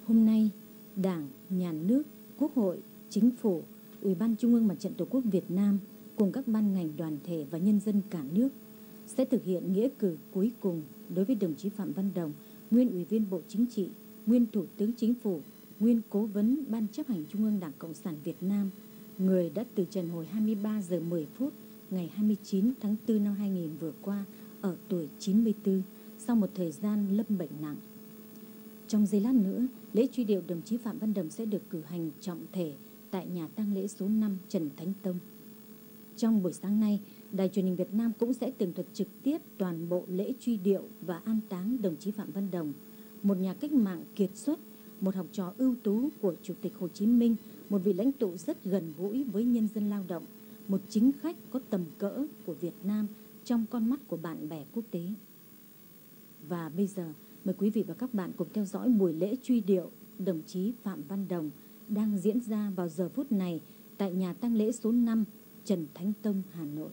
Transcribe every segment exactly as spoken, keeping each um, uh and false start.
Hôm nay, Đảng, Nhà nước, Quốc hội, Chính phủ, Ủy ban Trung ương Mặt trận Tổ quốc Việt Nam cùng các ban ngành đoàn thể và nhân dân cả nước sẽ thực hiện nghĩa cử cuối cùng đối với đồng chí Phạm Văn Đồng, nguyên Ủy viên Bộ Chính trị, nguyên Thủ tướng Chính phủ, nguyên Cố vấn Ban chấp hành Trung ương Đảng Cộng sản Việt Nam, người đã từ trần hồi hai mươi ba giờ mười phút ngày hai mươi chín tháng tư năm hai nghìn vừa qua ở tuổi chín mươi tư sau một thời gian lâm bệnh nặng. Trong giây lát nữa, lễ truy điệu đồng chí Phạm Văn Đồng sẽ được cử hành trọng thể tại nhà tang lễ số năm Trần Thánh Tông. Trong buổi sáng nay, Đài Truyền hình Việt Nam cũng sẽ tường thuật trực tiếp toàn bộ lễ truy điệu và an táng đồng chí Phạm Văn Đồng, một nhà cách mạng kiệt xuất, một học trò ưu tú của Chủ tịch Hồ Chí Minh, một vị lãnh tụ rất gần gũi với nhân dân lao động, một chính khách có tầm cỡ của Việt Nam trong con mắt của bạn bè quốc tế. Và bây giờ, mời quý vị và các bạn cùng theo dõi buổi lễ truy điệu đồng chí Phạm Văn Đồng đang diễn ra vào giờ phút này tại nhà tang lễ số năm Trần Thánh Tông, Hà Nội.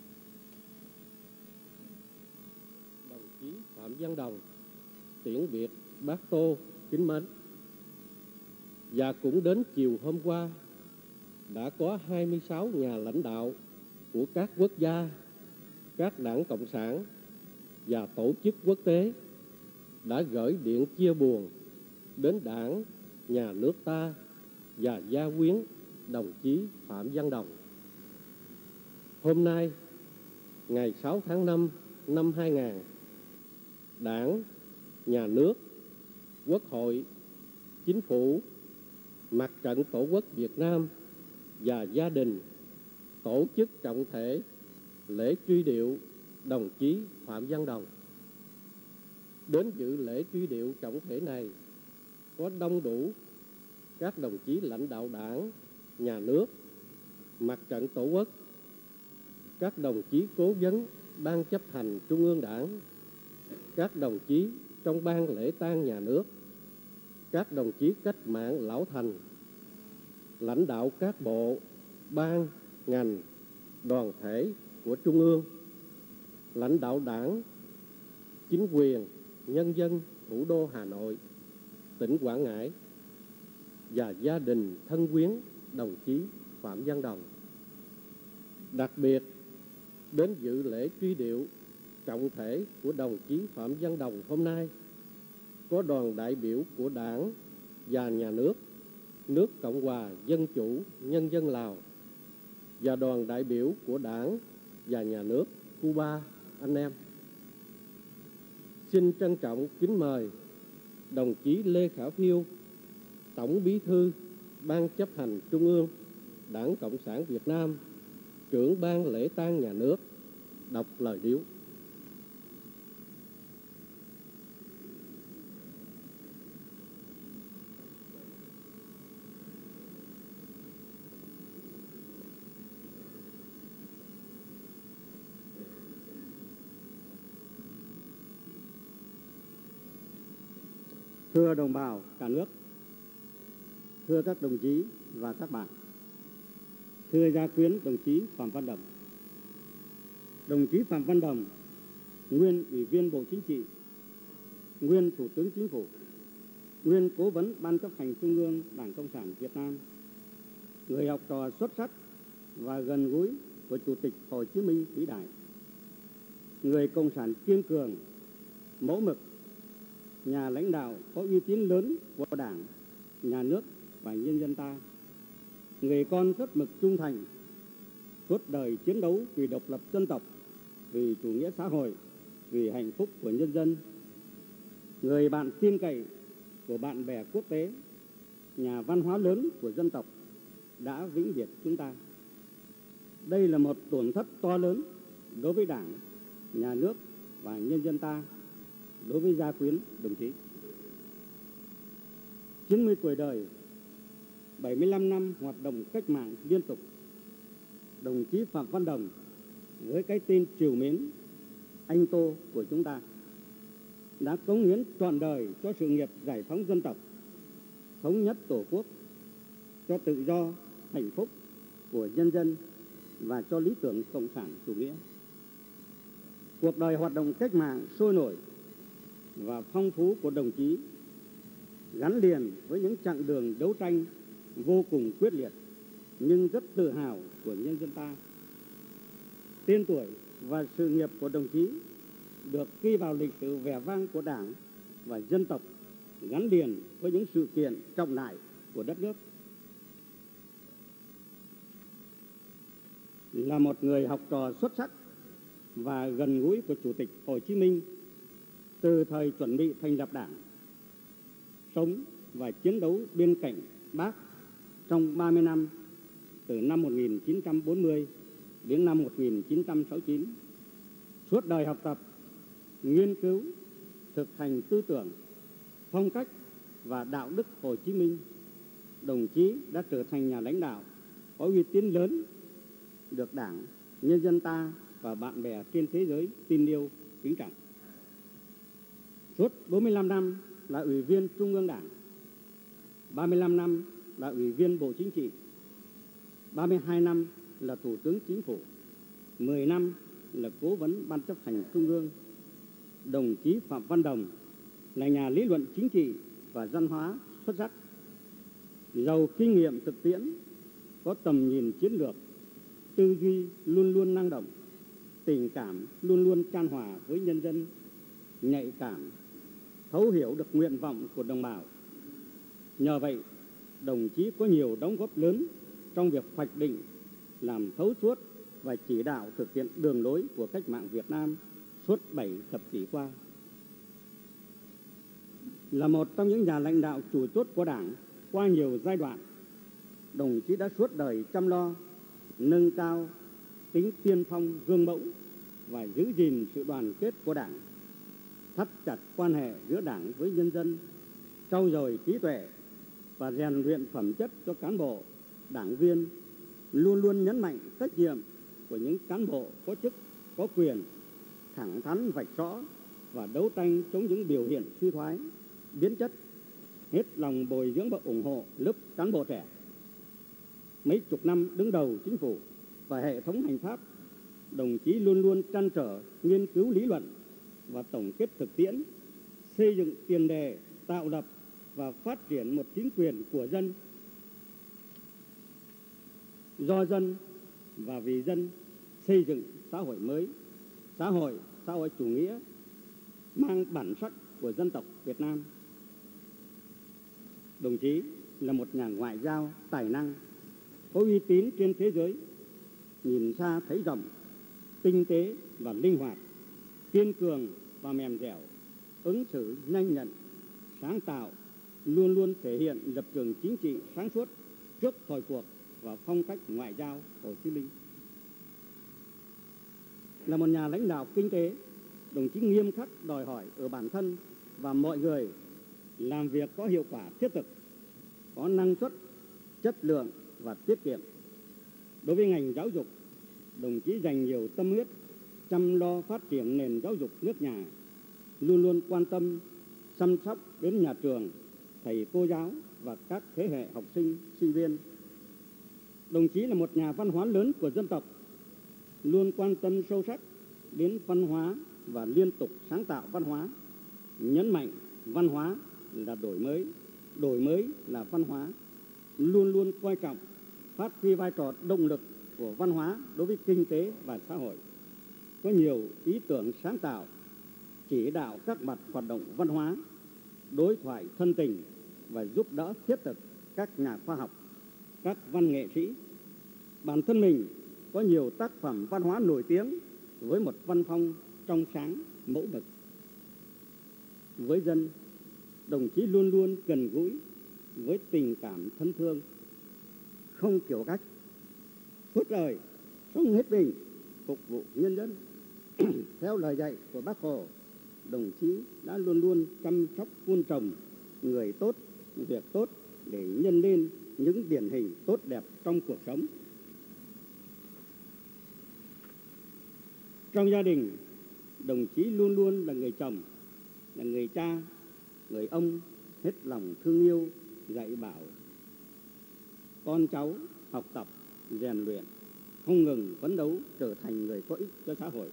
Đồng chí Phạm Văn Đồng, tiễn biệt Bác Tô kính mến. Và cũng đến chiều hôm qua, đã có hai mươi sáu nhà lãnh đạo của các quốc gia, các đảng Cộng sản và tổ chức quốc tế đã gửi điện chia buồn đến Đảng, Nhà nước ta và gia quyến đồng chí Phạm Văn Đồng. Hôm nay, ngày sáu tháng năm năm hai nghìn, Đảng, Nhà nước, Quốc hội, Chính phủ, Mặt trận Tổ quốc Việt Nam và gia đình tổ chức trọng thể lễ truy điệu đồng chí Phạm Văn Đồng. Đến dự lễ truy điệu trọng thể này có đông đủ các đồng chí lãnh đạo Đảng, Nhà nước, Mặt trận Tổ quốc, các đồng chí cố vấn Ban chấp hành Trung ương Đảng, các đồng chí trong ban lễ tang nhà nước, các đồng chí cách mạng lão thành, lãnh đạo các bộ, ban, ngành, đoàn thể của Trung ương, lãnh đạo Đảng, chính quyền, nhân dân thủ đô Hà Nội, tỉnh Quảng Ngãi và gia đình thân quyến đồng chí Phạm Văn Đồng. Đặc biệt, đến dự lễ truy điệu trọng thể của đồng chí Phạm Văn Đồng hôm nay có đoàn đại biểu của Đảng và Nhà nước nước Cộng hòa Dân chủ Nhân dân Lào và đoàn đại biểu của Đảng và Nhà nước Cuba anh em. Xin trân trọng kính mời đồng chí Lê Khả Phiêu, Tổng Bí thư Ban chấp hành Trung ương Đảng Cộng sản Việt Nam, trưởng ban lễ tang nhà nước, đọc lời điếu. Thưa đồng bào cả nước, thưa các đồng chí và các bạn, thưa gia quyến đồng chí Phạm Văn Đồng. Đồng chí Phạm Văn Đồng, nguyên Ủy viên Bộ Chính trị, nguyên Thủ tướng Chính phủ, nguyên Cố vấn Ban chấp hành Trung ương Đảng Cộng sản Việt Nam, người học trò xuất sắc và gần gũi của Chủ tịch Hồ Chí Minh vĩ đại, người cộng sản kiên cường, mẫu mực, nhà lãnh đạo có uy tín lớn của Đảng, Nhà nước và nhân dân ta, người con rất mực trung thành, suốt đời chiến đấu vì độc lập dân tộc, vì chủ nghĩa xã hội, vì hạnh phúc của nhân dân, người bạn tin cậy của bạn bè quốc tế, nhà văn hóa lớn của dân tộc đã vĩnh biệt chúng ta. Đây là một tổn thất to lớn đối với Đảng, Nhà nước và nhân dân ta, đối với gia quyến đồng chí. chín mươi tuổi đời, bảy mươi lăm năm hoạt động cách mạng liên tục, đồng chí Phạm Văn Đồng với cái tên trìu mến anh Tô của chúng ta đã cống hiến trọn đời cho sự nghiệp giải phóng dân tộc, thống nhất Tổ quốc, cho tự do, hạnh phúc của nhân dân và cho lý tưởng cộng sản chủ nghĩa. Cuộc đời hoạt động cách mạng sôi nổi và phong phú của đồng chí gắn liền với những chặng đường đấu tranh vô cùng quyết liệt nhưng rất tự hào của nhân dân ta. Tên tuổi và sự nghiệp của đồng chí được ghi vào lịch sử vẻ vang của Đảng và dân tộc, gắn liền với những sự kiện trọng đại của đất nước. Là một người học trò xuất sắc và gần gũi của Chủ tịch Hồ Chí Minh từ thời chuẩn bị thành lập Đảng, sống và chiến đấu bên cạnh Bác trong ba mươi năm, từ năm một nghìn chín trăm bốn mươi đến năm một nghìn chín trăm sáu mươi chín. Suốt đời học tập, nghiên cứu, thực hành tư tưởng, phong cách và đạo đức Hồ Chí Minh, đồng chí đã trở thành nhà lãnh đạo có uy tín lớn, được Đảng, nhân dân ta và bạn bè trên thế giới tin yêu, kính trọng. Suốt bốn mươi lăm năm là Ủy viên Trung ương Đảng, ba mươi lăm năm là Ủy viên Bộ Chính trị, ba mươi hai năm là Thủ tướng Chính phủ, mười năm là Cố vấn Ban chấp hành Trung ương. Đồng chí Phạm Văn Đồng là nhà lý luận chính trị và văn hóa xuất sắc, giàu kinh nghiệm thực tiễn, có tầm nhìn chiến lược, tư duy luôn luôn năng động, tình cảm luôn luôn chan hòa với nhân dân, nhạy cảm, thấu hiểu được nguyện vọng của đồng bào. Nhờ vậy, đồng chí có nhiều đóng góp lớn trong việc hoạch định, làm thấu suốt và chỉ đạo thực hiện đường lối của cách mạng Việt Nam suốt bảy thập kỷ qua. Là một trong những nhà lãnh đạo chủ chốt của Đảng qua nhiều giai đoạn, đồng chí đã suốt đời chăm lo, nâng cao tính tiên phong gương mẫu và giữ gìn sự đoàn kết của Đảng, thắt chặt quan hệ giữa Đảng với nhân dân, trau dồi trí tuệ và rèn luyện phẩm chất cho cán bộ, đảng viên, luôn luôn nhấn mạnh trách nhiệm của những cán bộ có chức, có quyền, thẳng thắn vạch rõ và đấu tranh chống những biểu hiện suy thoái, biến chất, hết lòng bồi dưỡng và ủng hộ lớp cán bộ trẻ. Mấy chục năm đứng đầu chính phủ và hệ thống hành pháp, đồng chí luôn luôn trăn trở nghiên cứu lý luận và tổng kết thực tiễn, xây dựng tiền đề tạo lập và phát triển một chính quyền của dân, do dân và vì dân, xây dựng xã hội mới, xã hội xã hội chủ nghĩa mang bản sắc của dân tộc Việt Nam. Đồng chí là một nhà ngoại giao tài năng, có uy tín trên thế giới, nhìn xa thấy rộng, tinh tế và linh hoạt, kiên cường và mềm dẻo, ứng xử nhanh nhạy, sáng tạo, luôn luôn thể hiện lập trường chính trị sáng suốt trước thời cuộc và phong cách ngoại giao Hồ Chí Minh. Là một nhà lãnh đạo kinh tế, đồng chí nghiêm khắc đòi hỏi ở bản thân và mọi người làm việc có hiệu quả thiết thực, có năng suất, chất lượng và tiết kiệm. Đối với ngành giáo dục, đồng chí dành nhiều tâm huyết chăm lo phát triển nền giáo dục nước nhà, luôn luôn quan tâm chăm sóc đến nhà trường, thầy cô giáo và các thế hệ học sinh, sinh viên. Đồng chí là một nhà văn hóa lớn của dân tộc, luôn quan tâm sâu sắc đến văn hóa và liên tục sáng tạo văn hóa, nhấn mạnh văn hóa là đổi mới, đổi mới là văn hóa, luôn luôn coi trọng phát huy vai trò động lực của văn hóa đối với kinh tế và xã hội. Có nhiều ý tưởng sáng tạo, chỉ đạo các mặt hoạt động văn hóa, đối thoại thân tình và giúp đỡ thiết thực các nhà khoa học, các văn nghệ sĩ. Bản thân mình có nhiều tác phẩm văn hóa nổi tiếng với một văn phong trong sáng, mẫu mực. Với dân, đồng chí luôn luôn gần gũi với tình cảm thân thương, không kiểu cách, suốt đời sống hết mình phục vụ nhân dân. Theo lời dạy của Bác Hồ, đồng chí đã luôn luôn chăm sóc vun trồng người tốt, việc tốt để nhân lên những điển hình tốt đẹp trong cuộc sống. Trong gia đình, đồng chí luôn luôn là người chồng, là người cha, người ông hết lòng thương yêu, dạy bảo con cháu học tập, rèn luyện, không ngừng phấn đấu trở thành người có ích cho xã hội.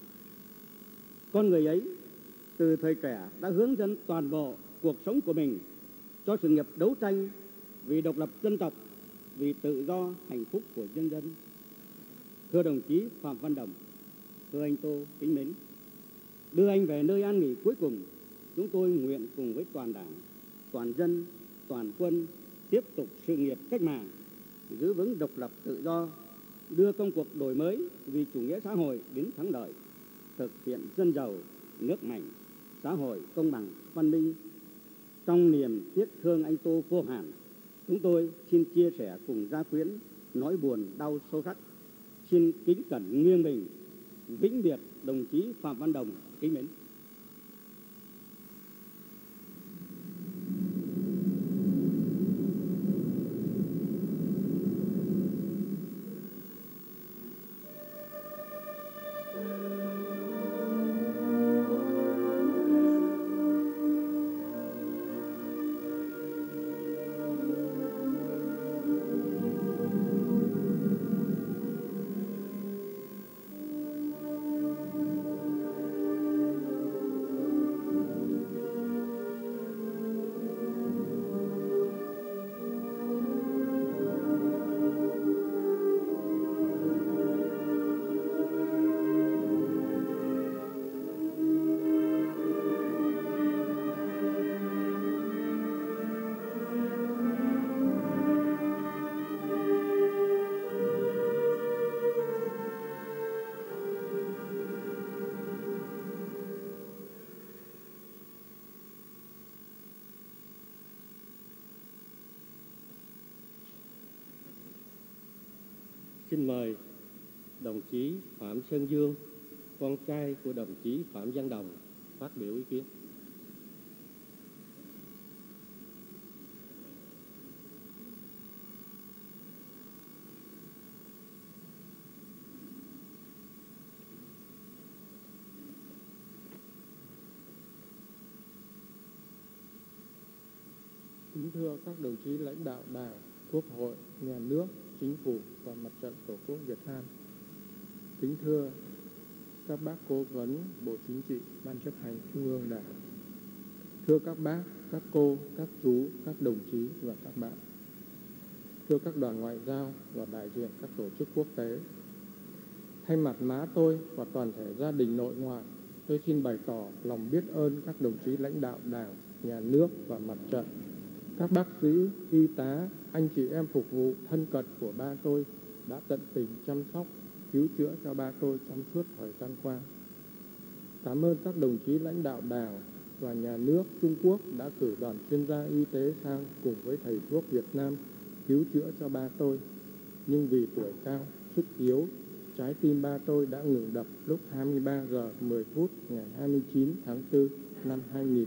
Con người ấy từ thời trẻ đã hướng dẫn toàn bộ cuộc sống của mình cho sự nghiệp đấu tranh vì độc lập dân tộc, vì tự do hạnh phúc của nhân dân. Thưa đồng chí Phạm Văn Đồng, thưa anh Tô kính mến, đưa anh về nơi an nghỉ cuối cùng, chúng tôi nguyện cùng với toàn Đảng, toàn dân, toàn quân tiếp tục sự nghiệp cách mạng, giữ vững độc lập tự do, đưa công cuộc đổi mới vì chủ nghĩa xã hội đến thắng lợi, thực hiện dân giàu, nước mạnh, xã hội công bằng, văn minh. Trong niềm tiếc thương anh Tô vô hạn, chúng tôi xin chia sẻ cùng gia quyến nỗi buồn đau sâu sắc. Xin kính cẩn nghiêng mình vĩnh biệt đồng chí Phạm Văn Đồng kính mến. Xin mời đồng chí Phạm Sơn Dương, con trai của đồng chí Phạm Văn Đồng, phát biểu ý kiến. Kính thưa các đồng chí lãnh đạo Đảng, Quốc hội, Nhà nước, Chính phủ và Mặt trận Tổ quốc Việt Nam. Kính thưa các bác cố vấn Bộ Chính trị, Ban chấp hành Trung ương Đảng. Thưa các bác, các cô, các chú, các đồng chí và các bạn. Thưa các đoàn ngoại giao và đại diện các tổ chức quốc tế. Thay mặt má tôi và toàn thể gia đình nội ngoại, tôi xin bày tỏ lòng biết ơn các đồng chí lãnh đạo Đảng, Nhà nước và Mặt trận, các bác sĩ, y tá, anh chị em phục vụ thân cận của ba tôi đã tận tình chăm sóc, cứu chữa cho ba tôi trong suốt thời gian qua. Cảm ơn các đồng chí lãnh đạo Đảng và Nhà nước Trung Quốc đã cử đoàn chuyên gia y tế sang cùng với thầy thuốc Việt Nam cứu chữa cho ba tôi. Nhưng vì tuổi cao, sức yếu, trái tim ba tôi đã ngừng đập lúc hai mươi ba giờ mười phút ngày hai mươi chín tháng tư năm hai nghìn.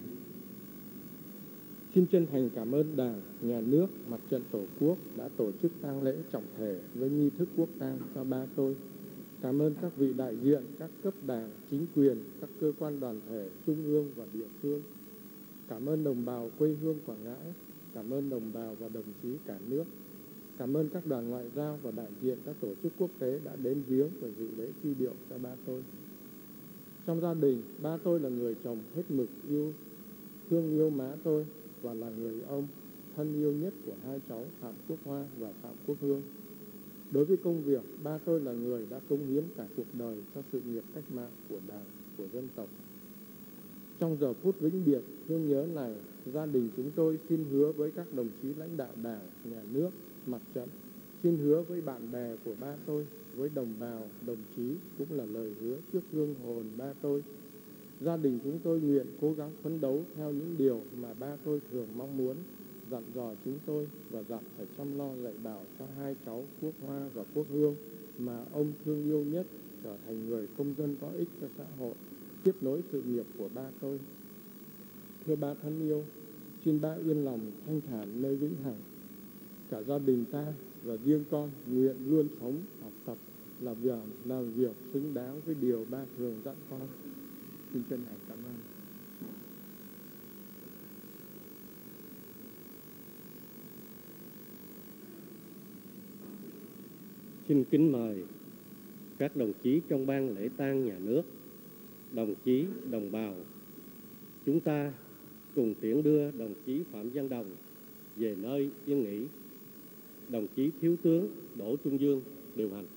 Xin chân thành cảm ơn Đảng, Nhà nước, Mặt trận Tổ quốc đã tổ chức tang lễ trọng thể với nghi thức quốc tang cho ba tôi. Cảm ơn các vị đại diện, các cấp Đảng, chính quyền, các cơ quan đoàn thể, trung ương và địa phương. Cảm ơn đồng bào quê hương Quảng Ngãi, cảm ơn đồng bào và đồng chí cả nước. Cảm ơn các đoàn ngoại giao và đại diện các tổ chức quốc tế đã đến viếng và dự lễ truy điệu cho ba tôi. Trong gia đình, ba tôi là người chồng hết mực yêu, thương yêu má tôi và là người ông thân yêu nhất của hai cháu Phạm Quốc Hoa và Phạm Quốc Hương. Đối với công việc, ba tôi là người đã cống hiến cả cuộc đời cho sự nghiệp cách mạng của Đảng, của dân tộc. Trong giờ phút vĩnh biệt thương nhớ này, gia đình chúng tôi xin hứa với các đồng chí lãnh đạo Đảng, Nhà nước, Mặt trận, xin hứa với bạn bè của ba tôi, với đồng bào, đồng chí cũng là lời hứa trước hương hồn ba tôi. Gia đình chúng tôi nguyện cố gắng phấn đấu theo những điều mà ba tôi thường mong muốn, dặn dò chúng tôi và dặn phải chăm lo dạy bảo cho hai cháu Quốc Hoa và Quốc Hương mà ông thương yêu nhất, trở thành người công dân có ích cho xã hội, tiếp nối sự nghiệp của ba tôi. Thưa ba thân yêu, xin ba yên lòng thanh thản nơi vĩnh hằng. Cả gia đình ta và riêng con nguyện luôn sống, học tập, làm việc, làm việc xứng đáng với điều ba thường dặn con. Xin chân thành cảm ơn. Xin kính mời các đồng chí trong ban lễ tang nhà nước, đồng chí, đồng bào, chúng ta cùng tiễn đưa đồng chí Phạm Văn Đồng về nơi yên nghỉ. Đồng chí Thiếu tướng Đỗ Trung Dương điều hành.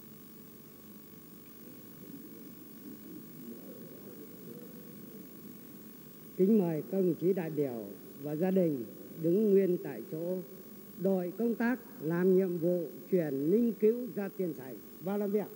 Kính mời các đồng chí đại biểu và gia đình đứng nguyên tại chỗ. Đội công tác làm nhiệm vụ chuyển linh cữu ra tiền sảnh vào làm việc.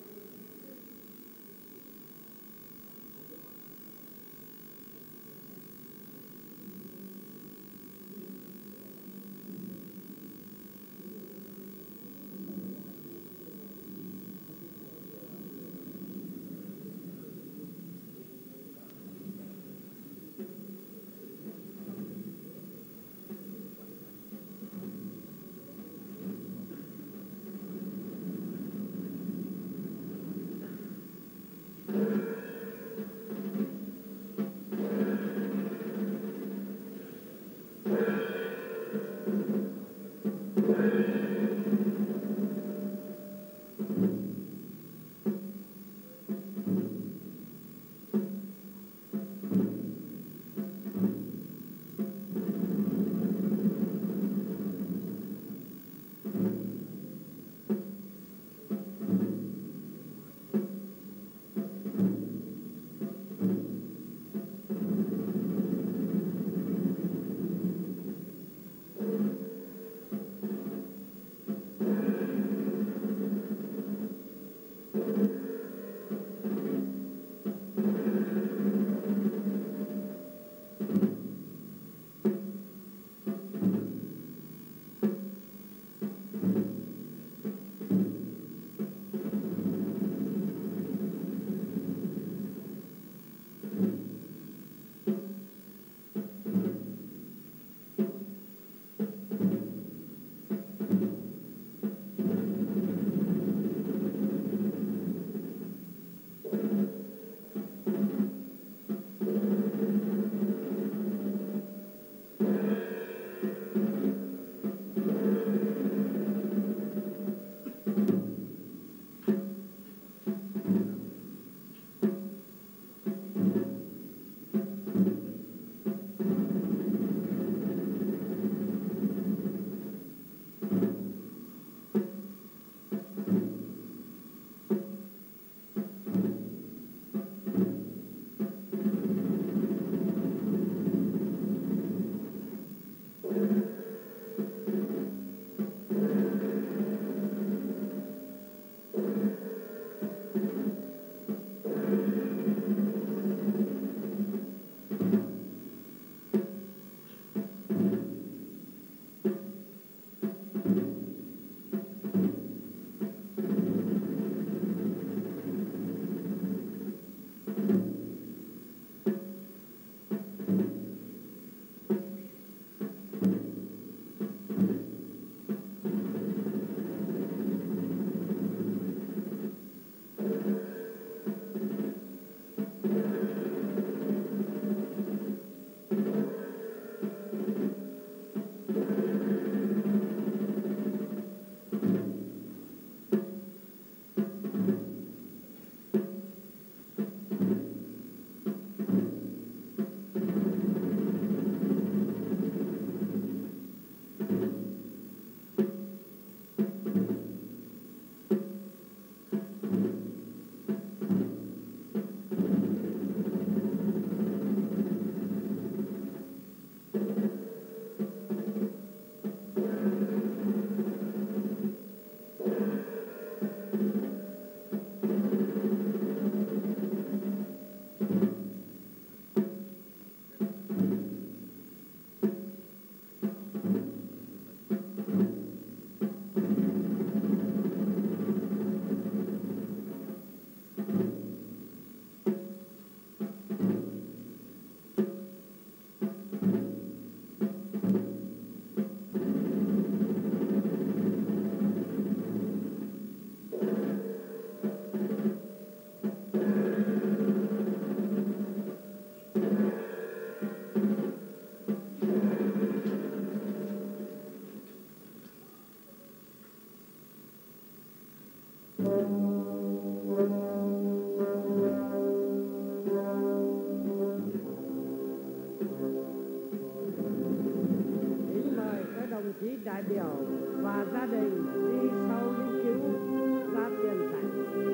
chí đại biểu và gia đình đi sau linh cứu ra tiền sảnh.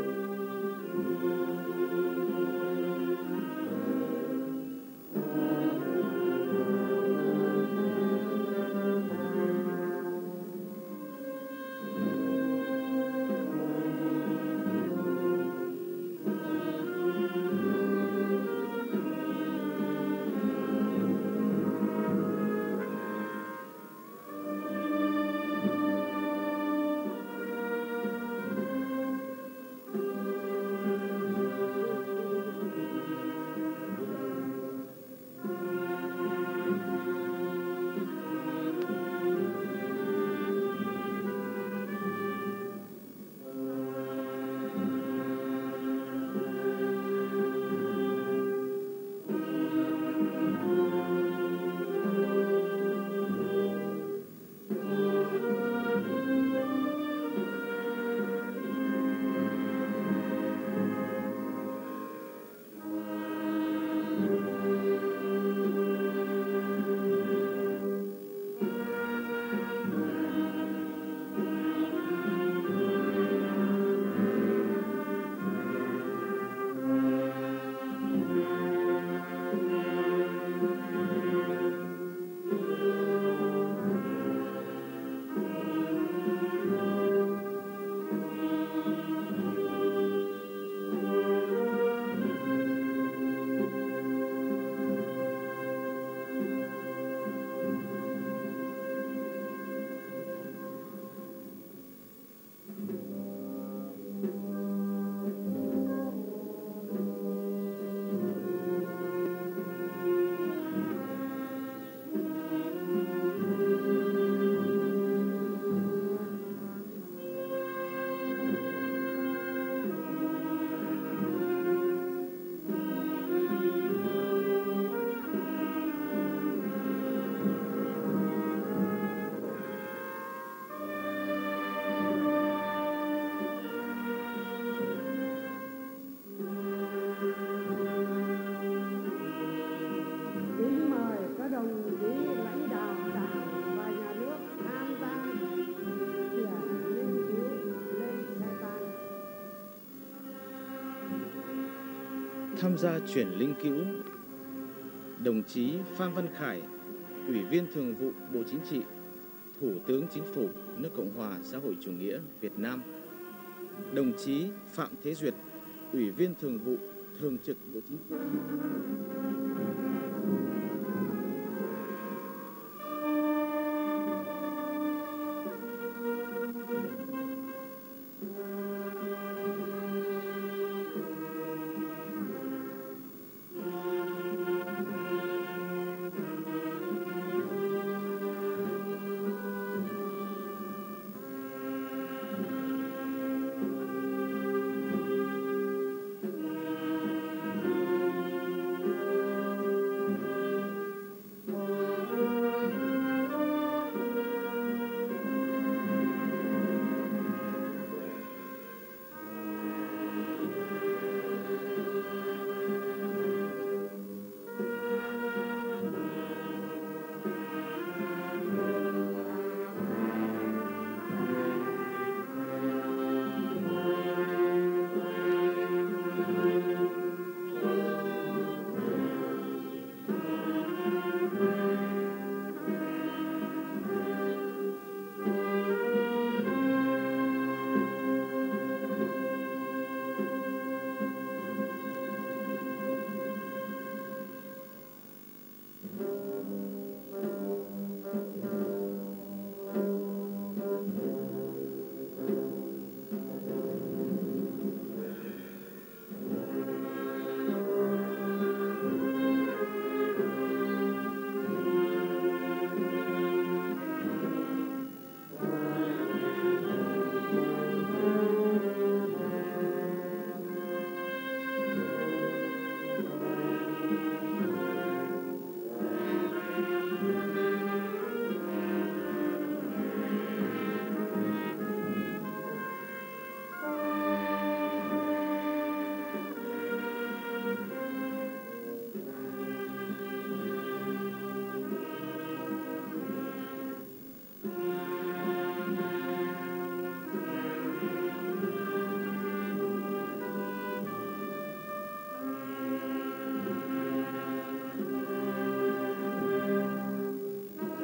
Tham gia chuyển linh cữu, đồng chí Phan Văn Khải, Ủy viên Thường vụ Bộ Chính trị, Thủ tướng Chính phủ nước Cộng hòa xã hội chủ nghĩa Việt Nam, đồng chí Phạm Thế Duyệt, Ủy viên Thường vụ Thường trực Bộ Chính trị.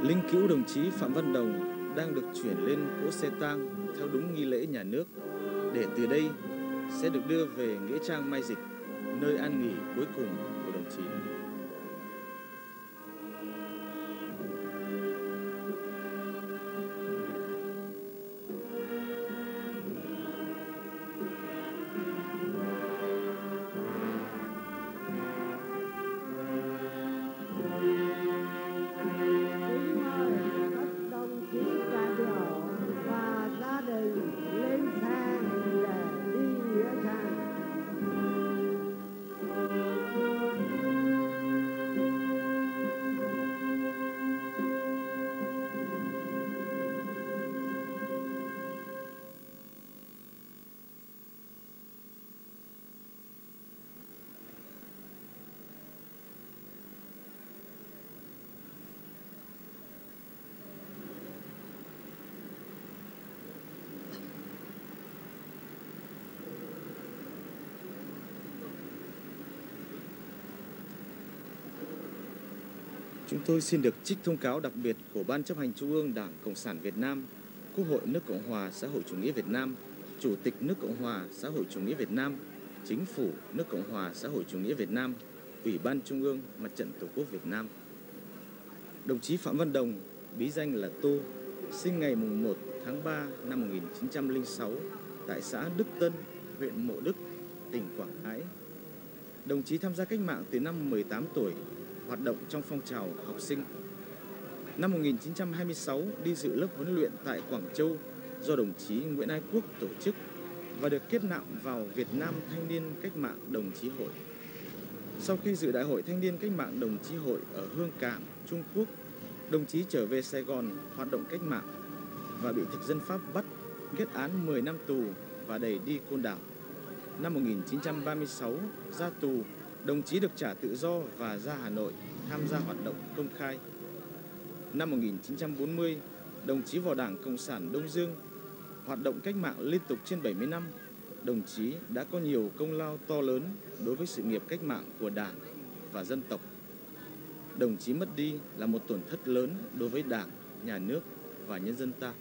Linh cữu đồng chí Phạm Văn Đồng đang được chuyển lên cỗ xe tang theo đúng nghi lễ nhà nước, để từ đây sẽ được đưa về nghĩa trang Mai Dịch, nơi an nghỉ cuối cùng của đồng chí. Chúng tôi xin được trích thông cáo đặc biệt của Ban chấp hành Trung ương Đảng Cộng sản Việt Nam, Quốc hội nước Cộng hòa xã hội chủ nghĩa Việt Nam, Chủ tịch nước Cộng hòa xã hội chủ nghĩa Việt Nam, Chính phủ nước Cộng hòa xã hội chủ nghĩa Việt Nam, Ủy ban Trung ương Mặt trận Tổ quốc Việt Nam. Đồng chí Phạm Văn Đồng, bí danh là Tô, sinh ngày mùng một tháng ba năm một nghìn chín trăm lẻ sáu tại xã Đức Tân, huyện Mộ Đức, tỉnh Quảng Ngãi. Đồng chí tham gia cách mạng từ năm mười tám tuổi, hoạt động trong phong trào học sinh. Năm một nghìn chín trăm hai mươi sáu đi dự lớp huấn luyện tại Quảng Châu do đồng chí Nguyễn Ái Quốc tổ chức và được kết nạp vào Việt Nam Thanh niên Cách mạng Đồng chí hội. Sau khi dự Đại hội Thanh niên Cách mạng Đồng chí hội ở Hương Cảng, Trung Quốc, đồng chí trở về Sài Gòn hoạt động cách mạng và bị thực dân Pháp bắt, kết án mười năm tù và đày đi Côn Đảo. Năm một nghìn chín trăm ba mươi sáu ra tù, đồng chí được trả tự do và ra Hà Nội tham gia hoạt động công khai. Năm một nghìn chín trăm bốn mươi, đồng chí vào Đảng Cộng sản Đông Dương, hoạt động cách mạng liên tục trên bảy mươi năm. Đồng chí đã có nhiều công lao to lớn đối với sự nghiệp cách mạng của Đảng và dân tộc. Đồng chí mất đi là một tổn thất lớn đối với Đảng, Nhà nước và nhân dân ta.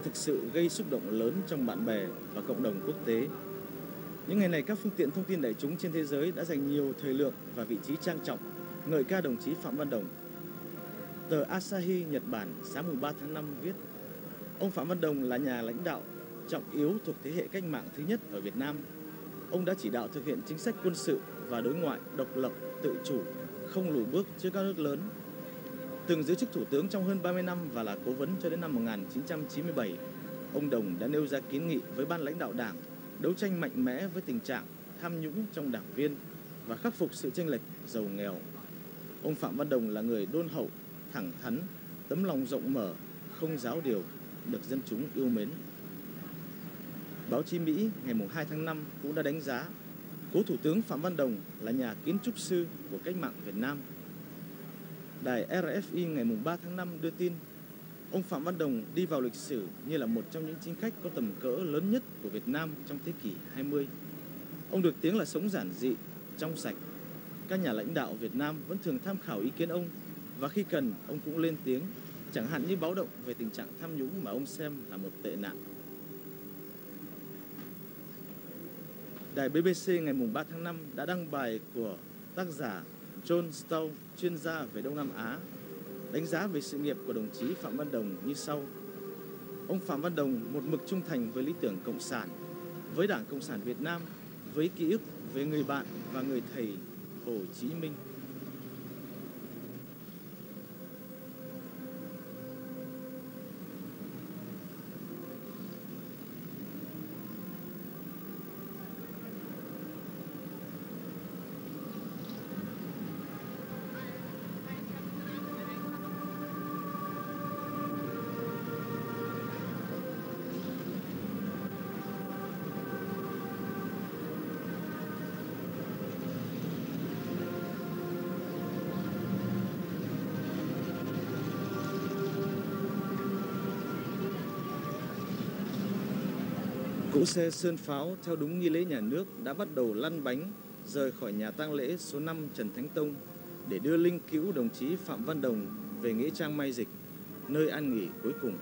thực sự gây xúc động lớn trong bạn bè và cộng đồng quốc tế. Những ngày này, các phương tiện thông tin đại chúng trên thế giới đã dành nhiều thời lượng và vị trí trang trọng ngợi ca đồng chí Phạm Văn Đồng. Tờ Asahi Nhật Bản sáng mùng ba tháng năm viết: ông Phạm Văn Đồng là nhà lãnh đạo trọng yếu thuộc thế hệ cách mạng thứ nhất ở Việt Nam. Ông đã chỉ đạo thực hiện chính sách quân sự và đối ngoại độc lập, tự chủ, không lùi bước trước các nước lớn. Từng giữ chức thủ tướng trong hơn ba mươi năm và là cố vấn cho đến năm một nghìn chín trăm chín mươi bảy, ông Đồng đã nêu ra kiến nghị với ban lãnh đạo Đảng đấu tranh mạnh mẽ với tình trạng tham nhũng trong đảng viên và khắc phục sự chênh lệch giàu nghèo. Ông Phạm Văn Đồng là người đôn hậu, thẳng thắn, tấm lòng rộng mở, không giáo điều, được dân chúng yêu mến. Báo chí Mỹ ngày hai tháng năm cũng đã đánh giá cố Thủ tướng Phạm Văn Đồng là nhà kiến trúc sư của cách mạng Việt Nam. Đài R F I ngày ba tháng năm đưa tin ông Phạm Văn Đồng đi vào lịch sử như là một trong những chính khách có tầm cỡ lớn nhất của Việt Nam trong thế kỷ hai mươi. Ông được tiếng là sống giản dị, trong sạch. Các nhà lãnh đạo Việt Nam vẫn thường tham khảo ý kiến ông và khi cần ông cũng lên tiếng, chẳng hạn như báo động về tình trạng tham nhũng mà ông xem là một tệ nạn. Đài B B C ngày ba tháng năm đã đăng bài của tác giả John Stow, chuyên gia về Đông Nam Á, đánh giá về sự nghiệp của đồng chí Phạm Văn Đồng như sau. Ông Phạm Văn Đồng một mực trung thành với lý tưởng Cộng sản, với Đảng Cộng sản Việt Nam, với ký ức về người bạn và người thầy Hồ Chí Minh. Cỗ xe sơn pháo theo đúng nghi lễ nhà nước đã bắt đầu lăn bánh rời khỏi nhà tang lễ số năm Trần Thánh Tông để đưa linh cữu đồng chí Phạm Văn Đồng về nghĩa trang Mai Dịch, nơi an nghỉ cuối cùng.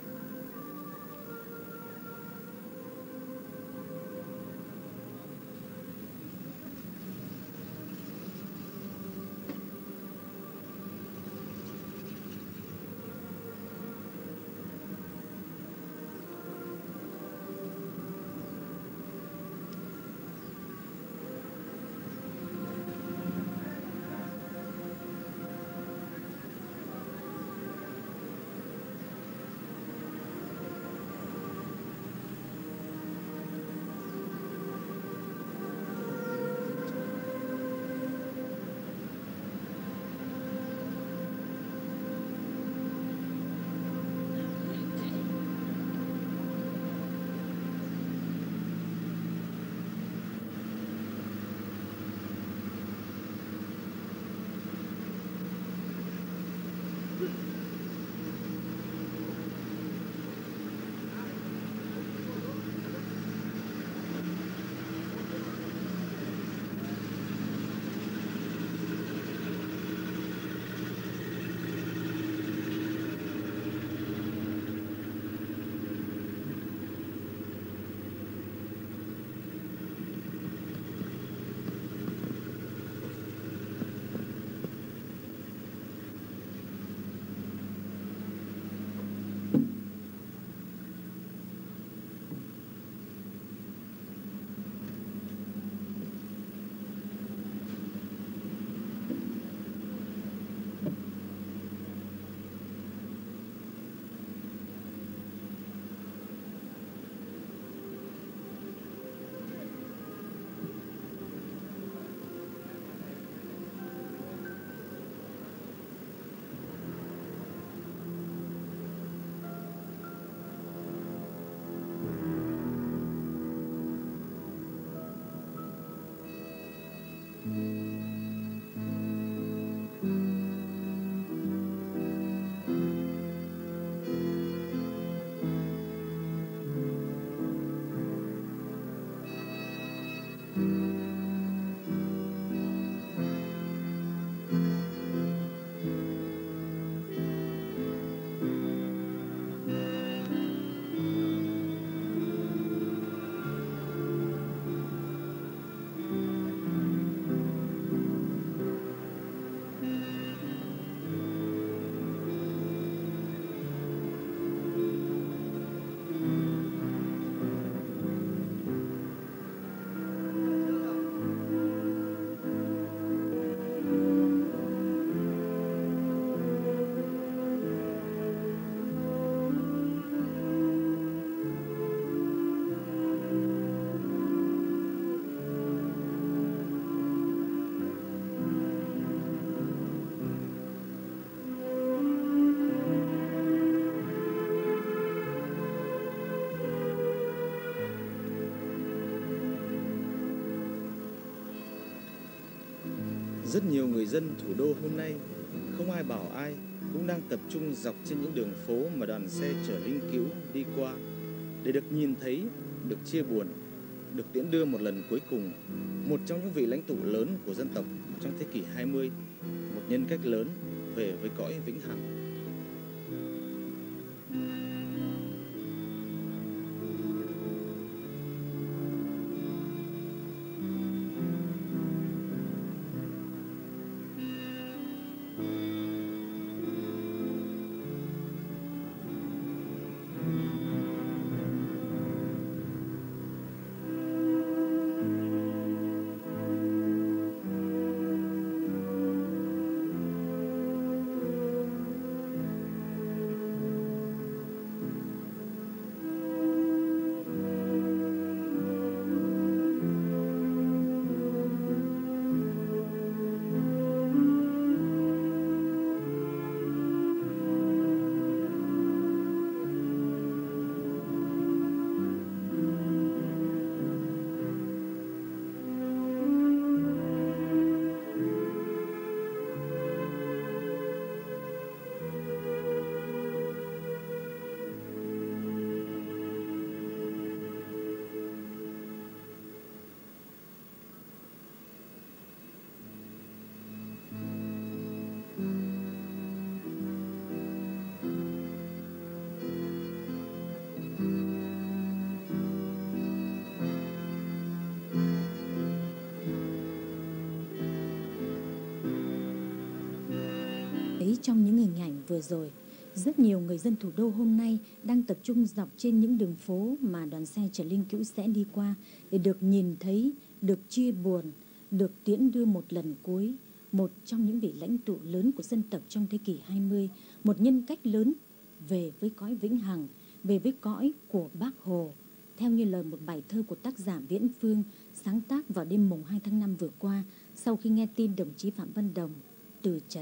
Rất nhiều người dân thủ đô hôm nay, không ai bảo ai, cũng đang tập trung dọc trên những đường phố mà đoàn xe chở linh cữu đi qua để được nhìn thấy, được chia buồn, được tiễn đưa một lần cuối cùng một trong những vị lãnh tụ lớn của dân tộc trong thế kỷ hai mươi, một nhân cách lớn về với cõi vĩnh hằng. Trong những hình ảnh vừa rồi, rất nhiều người dân thủ đô hôm nay đang tập trung dọc trên những đường phố mà đoàn xe chở linh cữu sẽ đi qua để được nhìn thấy, được chia buồn, được tiễn đưa một lần cuối một trong những vị lãnh tụ lớn của dân tộc trong thế kỷ hai mươi, một nhân cách lớn về với cõi vĩnh hằng, về với cõi của Bác Hồ, theo như lời một bài thơ của tác giả Viễn Phương sáng tác vào đêm mùng hai tháng năm vừa qua sau khi nghe tin đồng chí Phạm Văn Đồng từ trần.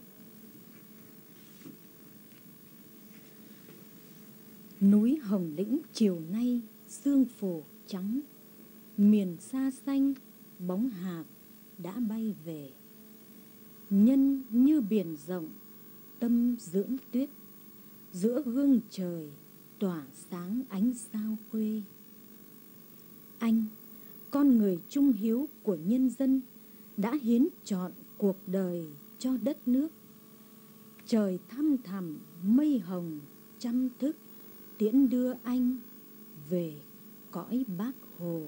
Núi Hồng Lĩnh chiều nay sương phủ trắng, miền xa xanh bóng hạc đã bay về. Nhân như biển rộng tâm dưỡng tuyết, giữa gương trời tỏa sáng ánh sao khuê. Anh, con người trung hiếu của nhân dân, đã hiến trọn cuộc đời cho đất nước. Trời thăm thẳm mây hồng trăm thức, tiễn đưa anh về cõi Bác Hồ.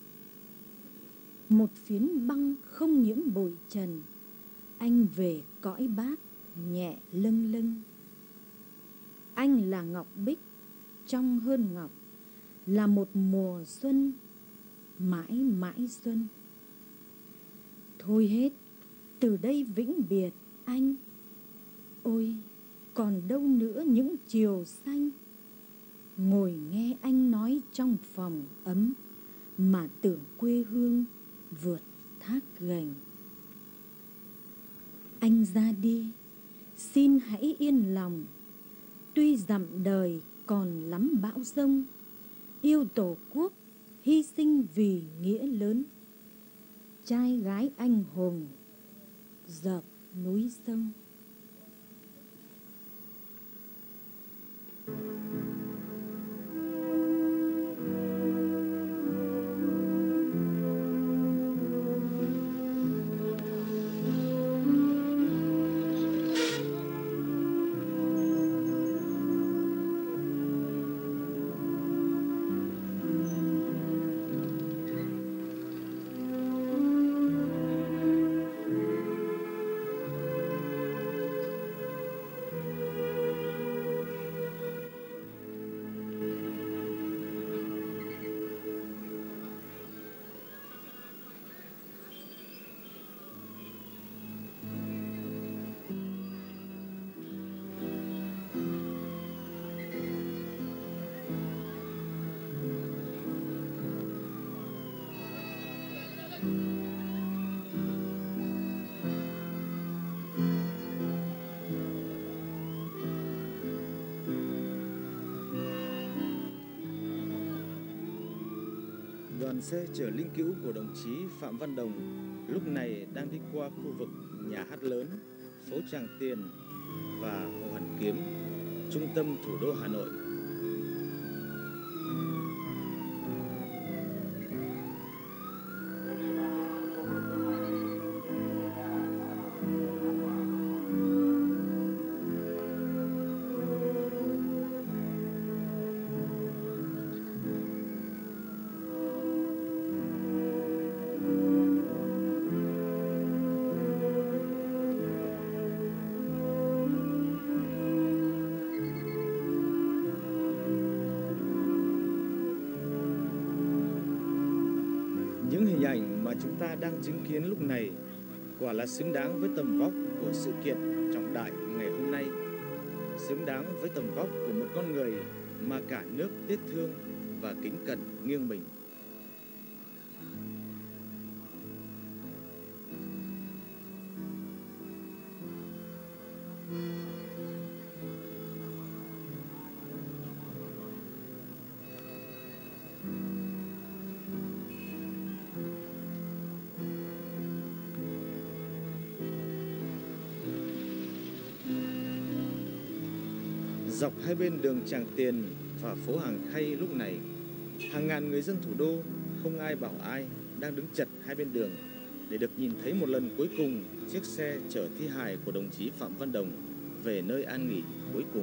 Một phiến băng không nhiễm bụi trần, anh về cõi Bác nhẹ lâng lâng. Anh là ngọc bích trong hơn ngọc, là một mùa xuân mãi mãi xuân. Thôi hết, từ đây vĩnh biệt anh. Ôi, còn đâu nữa những chiều xanh, ngồi nghe anh nói trong phòng ấm, mà tưởng quê hương vượt thác gành. Anh ra đi, xin hãy yên lòng, tuy dặm đời còn lắm bão giông, yêu tổ quốc, hy sinh vì nghĩa lớn. Trai gái anh hùng dợp núi sông. Đoàn xe chở linh cữu của đồng chí Phạm Văn Đồng lúc này đang đi qua khu vực Nhà hát lớn, phố Tràng Tiền và Hồ Hoàn Kiếm, trung tâm thủ đô Hà Nội. Những hình ảnh mà chúng ta đang chứng kiến lúc này quả là xứng đáng với tầm vóc của sự kiện trọng đại ngày hôm nay, xứng đáng với tầm vóc của một con người mà cả nước tiếc thương và kính cẩn nghiêng mình. Dọc hai bên đường Tràng Tiền và phố Hàng Khay lúc này, hàng ngàn người dân thủ đô không ai bảo ai đang đứng chật hai bên đường để được nhìn thấy một lần cuối cùng chiếc xe chở thi hài của đồng chí Phạm Văn Đồng về nơi an nghỉ cuối cùng.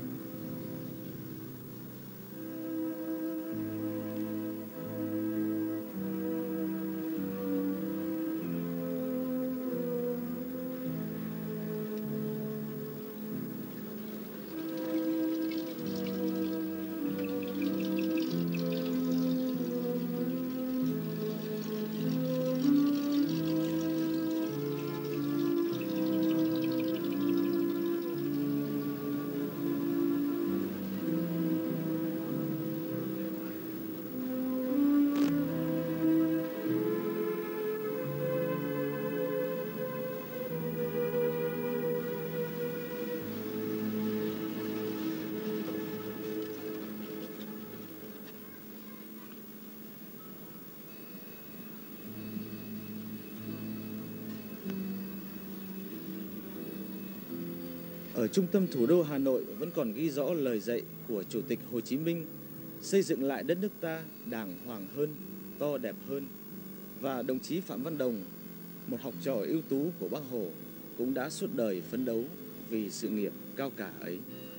Ở trung tâm thủ đô Hà Nội vẫn còn ghi rõ lời dạy của Chủ tịch Hồ Chí Minh xây dựng lại đất nước ta đàng hoàng hơn, to đẹp hơn. Và đồng chí Phạm Văn Đồng, một học trò ưu tú của Bác Hồ, cũng đã suốt đời phấn đấu vì sự nghiệp cao cả ấy.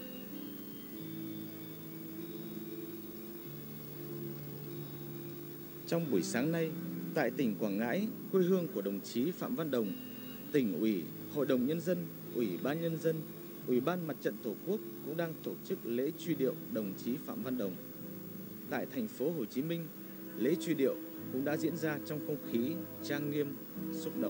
Trong buổi sáng nay, tại tỉnh Quảng Ngãi, quê hương của đồng chí Phạm Văn Đồng, Tỉnh ủy, Hội đồng Nhân dân, Ủy ban Nhân dân, Ủy ban Mặt trận Tổ quốc cũng đang tổ chức lễ truy điệu đồng chí Phạm Văn Đồng. Tại thành phố Hồ Chí Minh, lễ truy điệu cũng đã diễn ra trong không khí trang nghiêm, xúc động.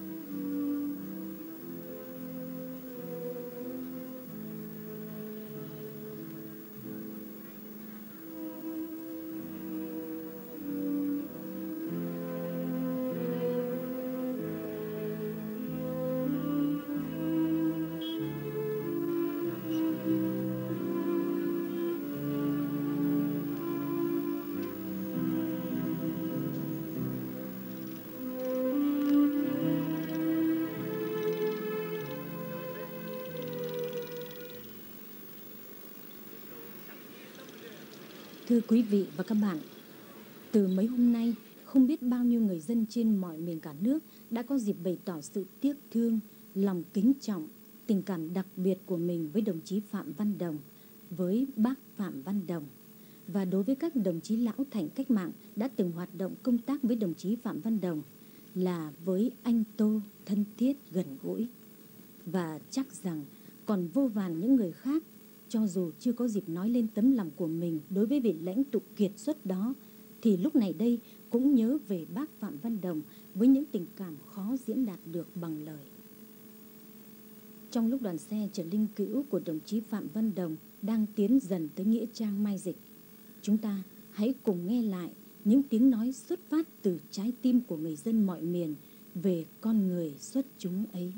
Thưa quý vị và các bạn, từ mấy hôm nay, không biết bao nhiêu người dân trên mọi miền cả nước đã có dịp bày tỏ sự tiếc thương, lòng kính trọng, tình cảm đặc biệt của mình với đồng chí Phạm Văn Đồng, với bác Phạm Văn Đồng. Và đối với các đồng chí lão thành cách mạng đã từng hoạt động công tác với đồng chí Phạm Văn Đồng là với anh Tô thân thiết gần gũi. Và chắc rằng còn vô vàn những người khác, cho dù chưa có dịp nói lên tấm lòng của mình đối với vị lãnh tụ kiệt xuất đó, thì lúc này đây cũng nhớ về bác Phạm Văn Đồng với những tình cảm khó diễn đạt được bằng lời. Trong lúc đoàn xe chở linh cữu của đồng chí Phạm Văn Đồng đang tiến dần tới nghĩa trang Mai Dịch, chúng ta hãy cùng nghe lại những tiếng nói xuất phát từ trái tim của người dân mọi miền về con người xuất chúng ấy.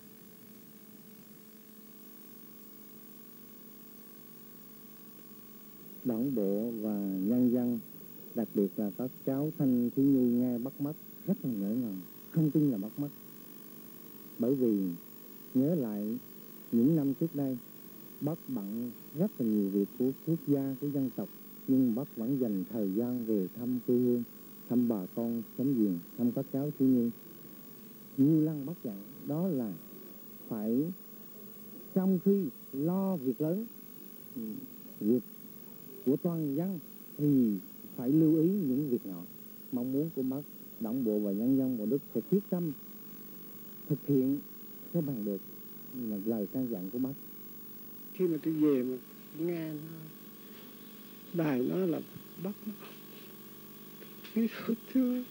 Đảng bộ và nhân dân, đặc biệt là các cháu thanh thiếu nhi nghe bắt mắt rất là ngỡ ngàng. không tin là Bác mất. Bởi vì nhớ lại những năm trước đây, Bác bận rất là nhiều việc của quốc gia, của dân tộc, nhưng Bác vẫn dành thời gian về thăm quê hương, thăm bà con xóm giềng, thăm các cháu thiếu nhi. Nhiều lần Bác dặn đó là phải trong khi lo việc lớn, việc của toàn dân thì phải lưu ý những việc nhỏ. Mong muốn của Bác, Đảng bộ và nhân dân Mộ Đức sẽ quyết tâm thực hiện cho bằng được là lời căn dặn của Bác. Khi mà tôi về mà nghe nó đài nó là Bác nghĩ không chưa.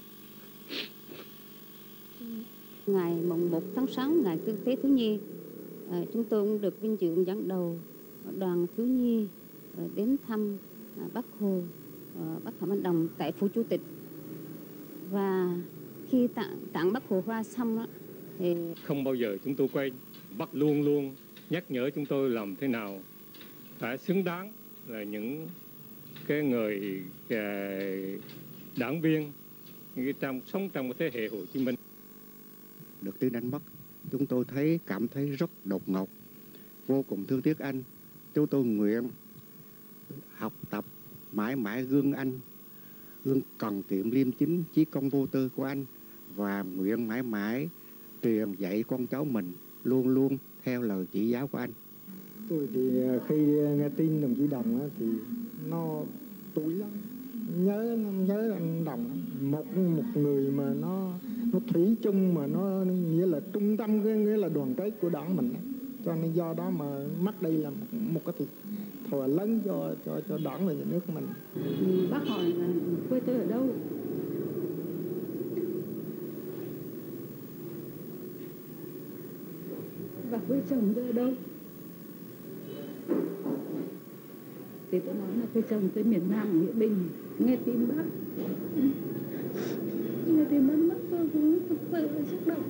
Ngày mùng một tháng sáu, ngày Quốc tế thiếu nhi, à, chúng tôi cũng được vinh dự dẫn đầu đoàn thiếu nhi à, đến thăm à, Bác Hồ, à, Bác Phạm Văn Đồng tại phủ Chủ tịch. Và khi tặng, tặng Bác Hồ hoa xong đó, thì không bao giờ chúng tôi quên. Bác luôn luôn nhắc nhở chúng tôi làm thế nào phải xứng đáng là những cái người uh, đảng viên trong sống trong cái thế hệ Hồ Chí Minh. Được tin anh mất, chúng tôi thấy cảm thấy rất đột ngột, vô cùng thương tiếc anh. Chúng tôi nguyện học tập mãi mãi gương anh, gương cần kiệm liêm chính, chí công vô tư của anh, và nguyện mãi mãi truyền dạy con cháu mình luôn luôn theo lời chỉ giáo của anh. Tôi thì khi nghe tin đồng chí Đồng á, thì nó tủi lắm, nhớ nhớ anh Đồng, một một người mà nó nó thủy chung, mà nó nghĩa là trung tâm, cái nghĩa là đoàn kết của đảng mình á. Cho nên do đó mà mất đây là một, một cái thiệt thòi lớn cho cho cho đảng và nhà nước của mình. Bác hỏi là quê tôi ở đâu? Và quê chồng tôi ở đâu? Thì tôi nói là quê chồng tôi miền Nam, Nghĩa Bình. Nghe tin bác, nghe tin bác mất, tôi cũng thực sự là xúc động.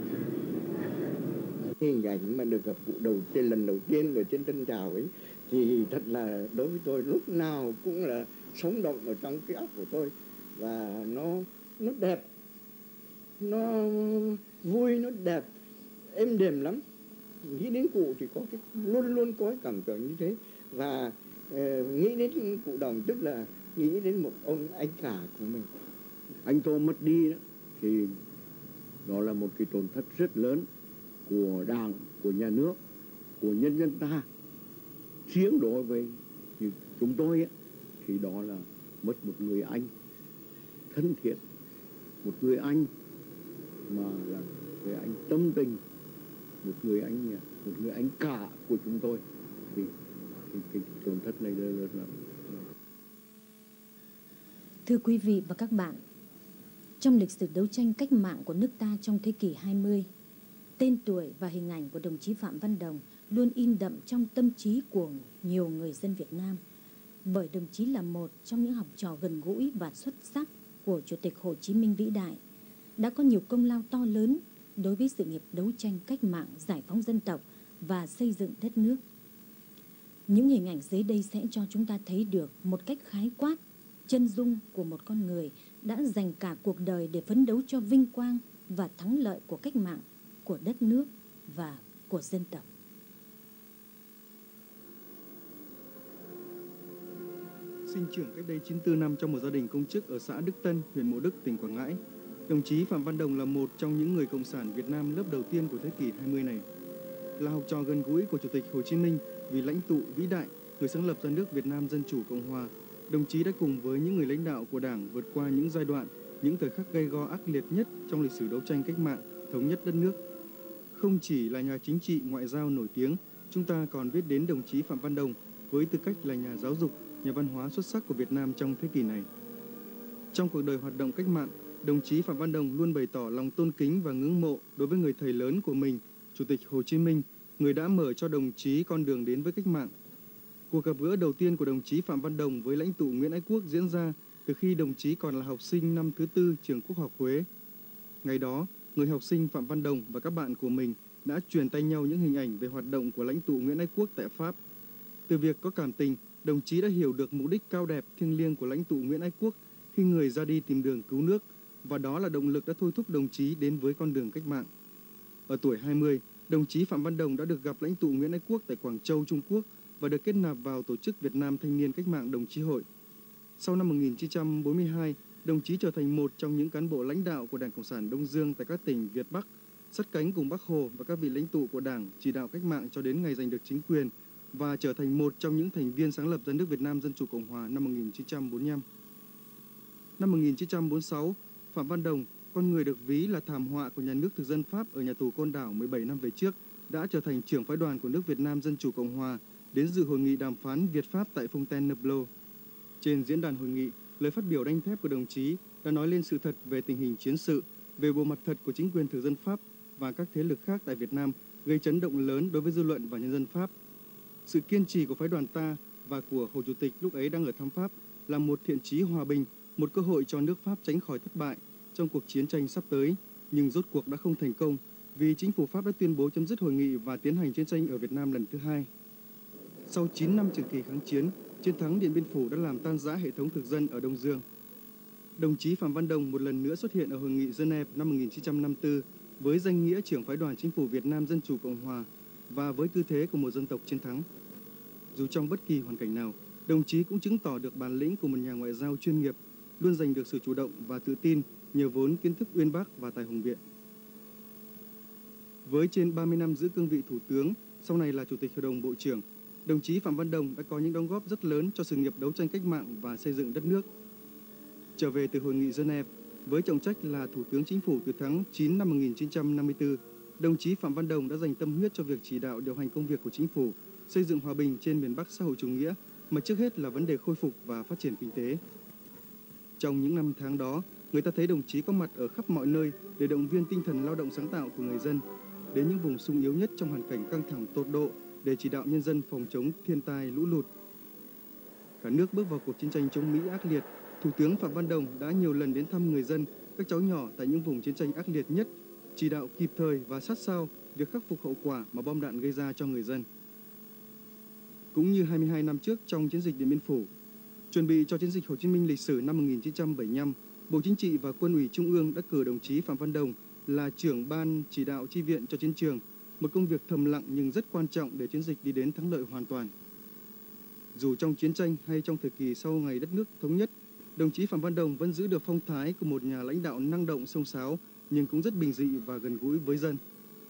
Hình ảnh mà được gặp cụ đầu tiên, lần đầu tiên ở trên Tân Trào ấy, thì thật là đối với tôi lúc nào cũng là sống động ở trong cái óc của tôi. Và nó nó đẹp, nó vui, nó đẹp, êm đềm lắm. Nghĩ đến cụ thì có cái luôn luôn có cái cảm tưởng như thế. Và uh, nghĩ đến cụ Đồng tức là nghĩ đến một ông anh cả của mình. Anh Tô mất đi đó, thì đó là một cái tổn thất rất lớn của Đảng, của nhà nước, của nhân dân ta. Riêng đối với chúng tôi ấy, thì đó là mất một người anh thân thiết, một người anh mà là người anh tâm tình, một người anh một người anh cả của chúng tôi. Thì, thì cái tổn thất này lớn lắm. Thưa quý vị và các bạn, trong lịch sử đấu tranh cách mạng của nước ta trong thế kỷ hai mươi, tên tuổi và hình ảnh của đồng chí Phạm Văn Đồng luôn in đậm trong tâm trí của nhiều người dân Việt Nam, bởi đồng chí là một trong những học trò gần gũi và xuất sắc của Chủ tịch Hồ Chí Minh vĩ đại, đã có nhiều công lao to lớn đối với sự nghiệp đấu tranh cách mạng, giải phóng dân tộc và xây dựng đất nước. Những hình ảnh dưới đây sẽ cho chúng ta thấy được một cách khái quát chân dung của một con người đã dành cả cuộc đời để phấn đấu cho vinh quang và thắng lợi của cách mạng, của đất nước và của dân tộc. Sinh trưởng cách đây chín mươi tư năm trong một gia đình công chức ở xã Đức Tân, huyện Mộ Đức, tỉnh Quảng Ngãi, đồng chí Phạm Văn Đồng là một trong những người cộng sản Việt Nam lớp đầu tiên của thế kỷ hai mươi này. Là học trò gần gũi của Chủ tịch Hồ Chí Minh, vị lãnh tụ vĩ đại, người sáng lập ra nước Việt Nam Dân Chủ Cộng Hòa, đồng chí đã cùng với những người lãnh đạo của Đảng vượt qua những giai đoạn, những thời khắc gay go ác liệt nhất trong lịch sử đấu tranh cách mạng, thống nhất đất nước. Không chỉ là nhà chính trị ngoại giao nổi tiếng, chúng ta còn biết đến đồng chí Phạm Văn Đồng với tư cách là nhà giáo dục, nhà văn hóa xuất sắc của Việt Nam trong thế kỷ này. Trong cuộc đời hoạt động cách mạng, đồng chí Phạm Văn Đồng luôn bày tỏ lòng tôn kính và ngưỡng mộ đối với người thầy lớn của mình, Chủ tịch Hồ Chí Minh, người đã mở cho đồng chí con đường đến với cách mạng. Cuộc gặp gỡ đầu tiên của đồng chí Phạm Văn Đồng với lãnh tụ Nguyễn Ái Quốc diễn ra từ khi đồng chí còn là học sinh năm thứ tư trường Quốc học Huế. Ngày đó, người học sinh Phạm Văn Đồng và các bạn của mình đã truyền tay nhau những hình ảnh về hoạt động của lãnh tụ Nguyễn Ái Quốc tại Pháp. Từ việc có cảm tình, đồng chí đã hiểu được mục đích cao đẹp thiêng liêng của lãnh tụ Nguyễn Ái Quốc khi người ra đi tìm đường cứu nước, và đó là động lực đã thôi thúc đồng chí đến với con đường cách mạng. Ở tuổi hai mươi, đồng chí Phạm Văn Đồng đã được gặp lãnh tụ Nguyễn Ái Quốc tại Quảng Châu, Trung Quốc và được kết nạp vào tổ chức Việt Nam Thanh niên Cách mạng Đồng chí Hội. Sau năm một nghìn chín trăm bốn mươi hai, đồng chí trở thành một trong những cán bộ lãnh đạo của Đảng Cộng sản Đông Dương tại các tỉnh Việt Bắc, sát cánh cùng Bác Hồ và các vị lãnh tụ của Đảng chỉ đạo cách mạng cho đến ngày giành được chính quyền và trở thành một trong những thành viên sáng lập ra nước Việt Nam Dân chủ Cộng hòa năm một nghìn chín trăm bốn mươi lăm. Năm một nghìn chín trăm bốn mươi sáu, Phạm Văn Đồng, con người được ví là thảm họa của nhà nước thực dân Pháp ở nhà tù Côn Đảo mười bảy năm về trước, đã trở thành trưởng phái đoàn của nước Việt Nam Dân chủ Cộng hòa đến dự hội nghị đàm phán Việt-Pháp tại Fontainebleau. Trên diễn đàn hội nghị, lời phát biểu đanh thép của đồng chí đã nói lên sự thật về tình hình chiến sự, về bộ mặt thật của chính quyền thực dân Pháp và các thế lực khác tại Việt Nam, gây chấn động lớn đối với dư luận và nhân dân Pháp. Sự kiên trì của phái đoàn ta và của Hồ Chủ tịch lúc ấy đang ở thăm Pháp là một thiện chí hòa bình, một cơ hội cho nước Pháp tránh khỏi thất bại trong cuộc chiến tranh sắp tới, nhưng rốt cuộc đã không thành công vì chính phủ Pháp đã tuyên bố chấm dứt hội nghị và tiến hành chiến tranh ở Việt Nam lần thứ hai. Sau chín năm trường kỳ kháng chiến, chiến thắng Điện Biên Phủ đã làm tan rã hệ thống thực dân ở Đông Dương. Đồng chí Phạm Văn Đồng một lần nữa xuất hiện ở hội nghị Geneva năm một nghìn chín trăm năm mươi tư với danh nghĩa trưởng phái đoàn chính phủ Việt Nam Dân chủ Cộng hòa và với tư thế của một dân tộc chiến thắng. Dù trong bất kỳ hoàn cảnh nào, đồng chí cũng chứng tỏ được bản lĩnh của một nhà ngoại giao chuyên nghiệp, luôn giành được sự chủ động và tự tin nhờ vốn kiến thức uyên bác và tài hùng biện. Với trên ba mươi năm giữ cương vị thủ tướng, sau này là chủ tịch hội đồng bộ trưởng, đồng chí Phạm Văn Đồng đã có những đóng góp rất lớn cho sự nghiệp đấu tranh cách mạng và xây dựng đất nước. Trở về từ hội nghị Geneva, với trọng trách là Thủ tướng Chính phủ từ tháng chín năm một nghìn chín trăm năm mươi tư, đồng chí Phạm Văn Đồng đã dành tâm huyết cho việc chỉ đạo điều hành công việc của chính phủ, xây dựng hòa bình trên miền Bắc xã hội chủ nghĩa, mà trước hết là vấn đề khôi phục và phát triển kinh tế. Trong những năm tháng đó, người ta thấy đồng chí có mặt ở khắp mọi nơi để động viên tinh thần lao động sáng tạo của người dân, đến những vùng sung yếu nhất trong hoàn cảnh căng thẳng tột độ để chỉ đạo nhân dân phòng chống thiên tai lũ lụt. Cả nước bước vào cuộc chiến tranh chống Mỹ ác liệt, Thủ tướng Phạm Văn Đồng đã nhiều lần đến thăm người dân, các cháu nhỏ tại những vùng chiến tranh ác liệt nhất, chỉ đạo kịp thời và sát sao việc khắc phục hậu quả mà bom đạn gây ra cho người dân. Cũng như hai mươi hai năm trước trong chiến dịch Điện Biên Phủ, chuẩn bị cho chiến dịch Hồ Chí Minh lịch sử năm một nghìn chín trăm bảy mươi lăm, Bộ Chính trị và Quân ủy Trung ương đã cử đồng chí Phạm Văn Đồng là trưởng ban chỉ đạo chi viện cho chiến trường, một công việc thầm lặng nhưng rất quan trọng để chiến dịch đi đến thắng lợi hoàn toàn. Dù trong chiến tranh hay trong thời kỳ sau ngày đất nước thống nhất, đồng chí Phạm Văn Đồng vẫn giữ được phong thái của một nhà lãnh đạo năng động xông xáo, nhưng cũng rất bình dị và gần gũi với dân.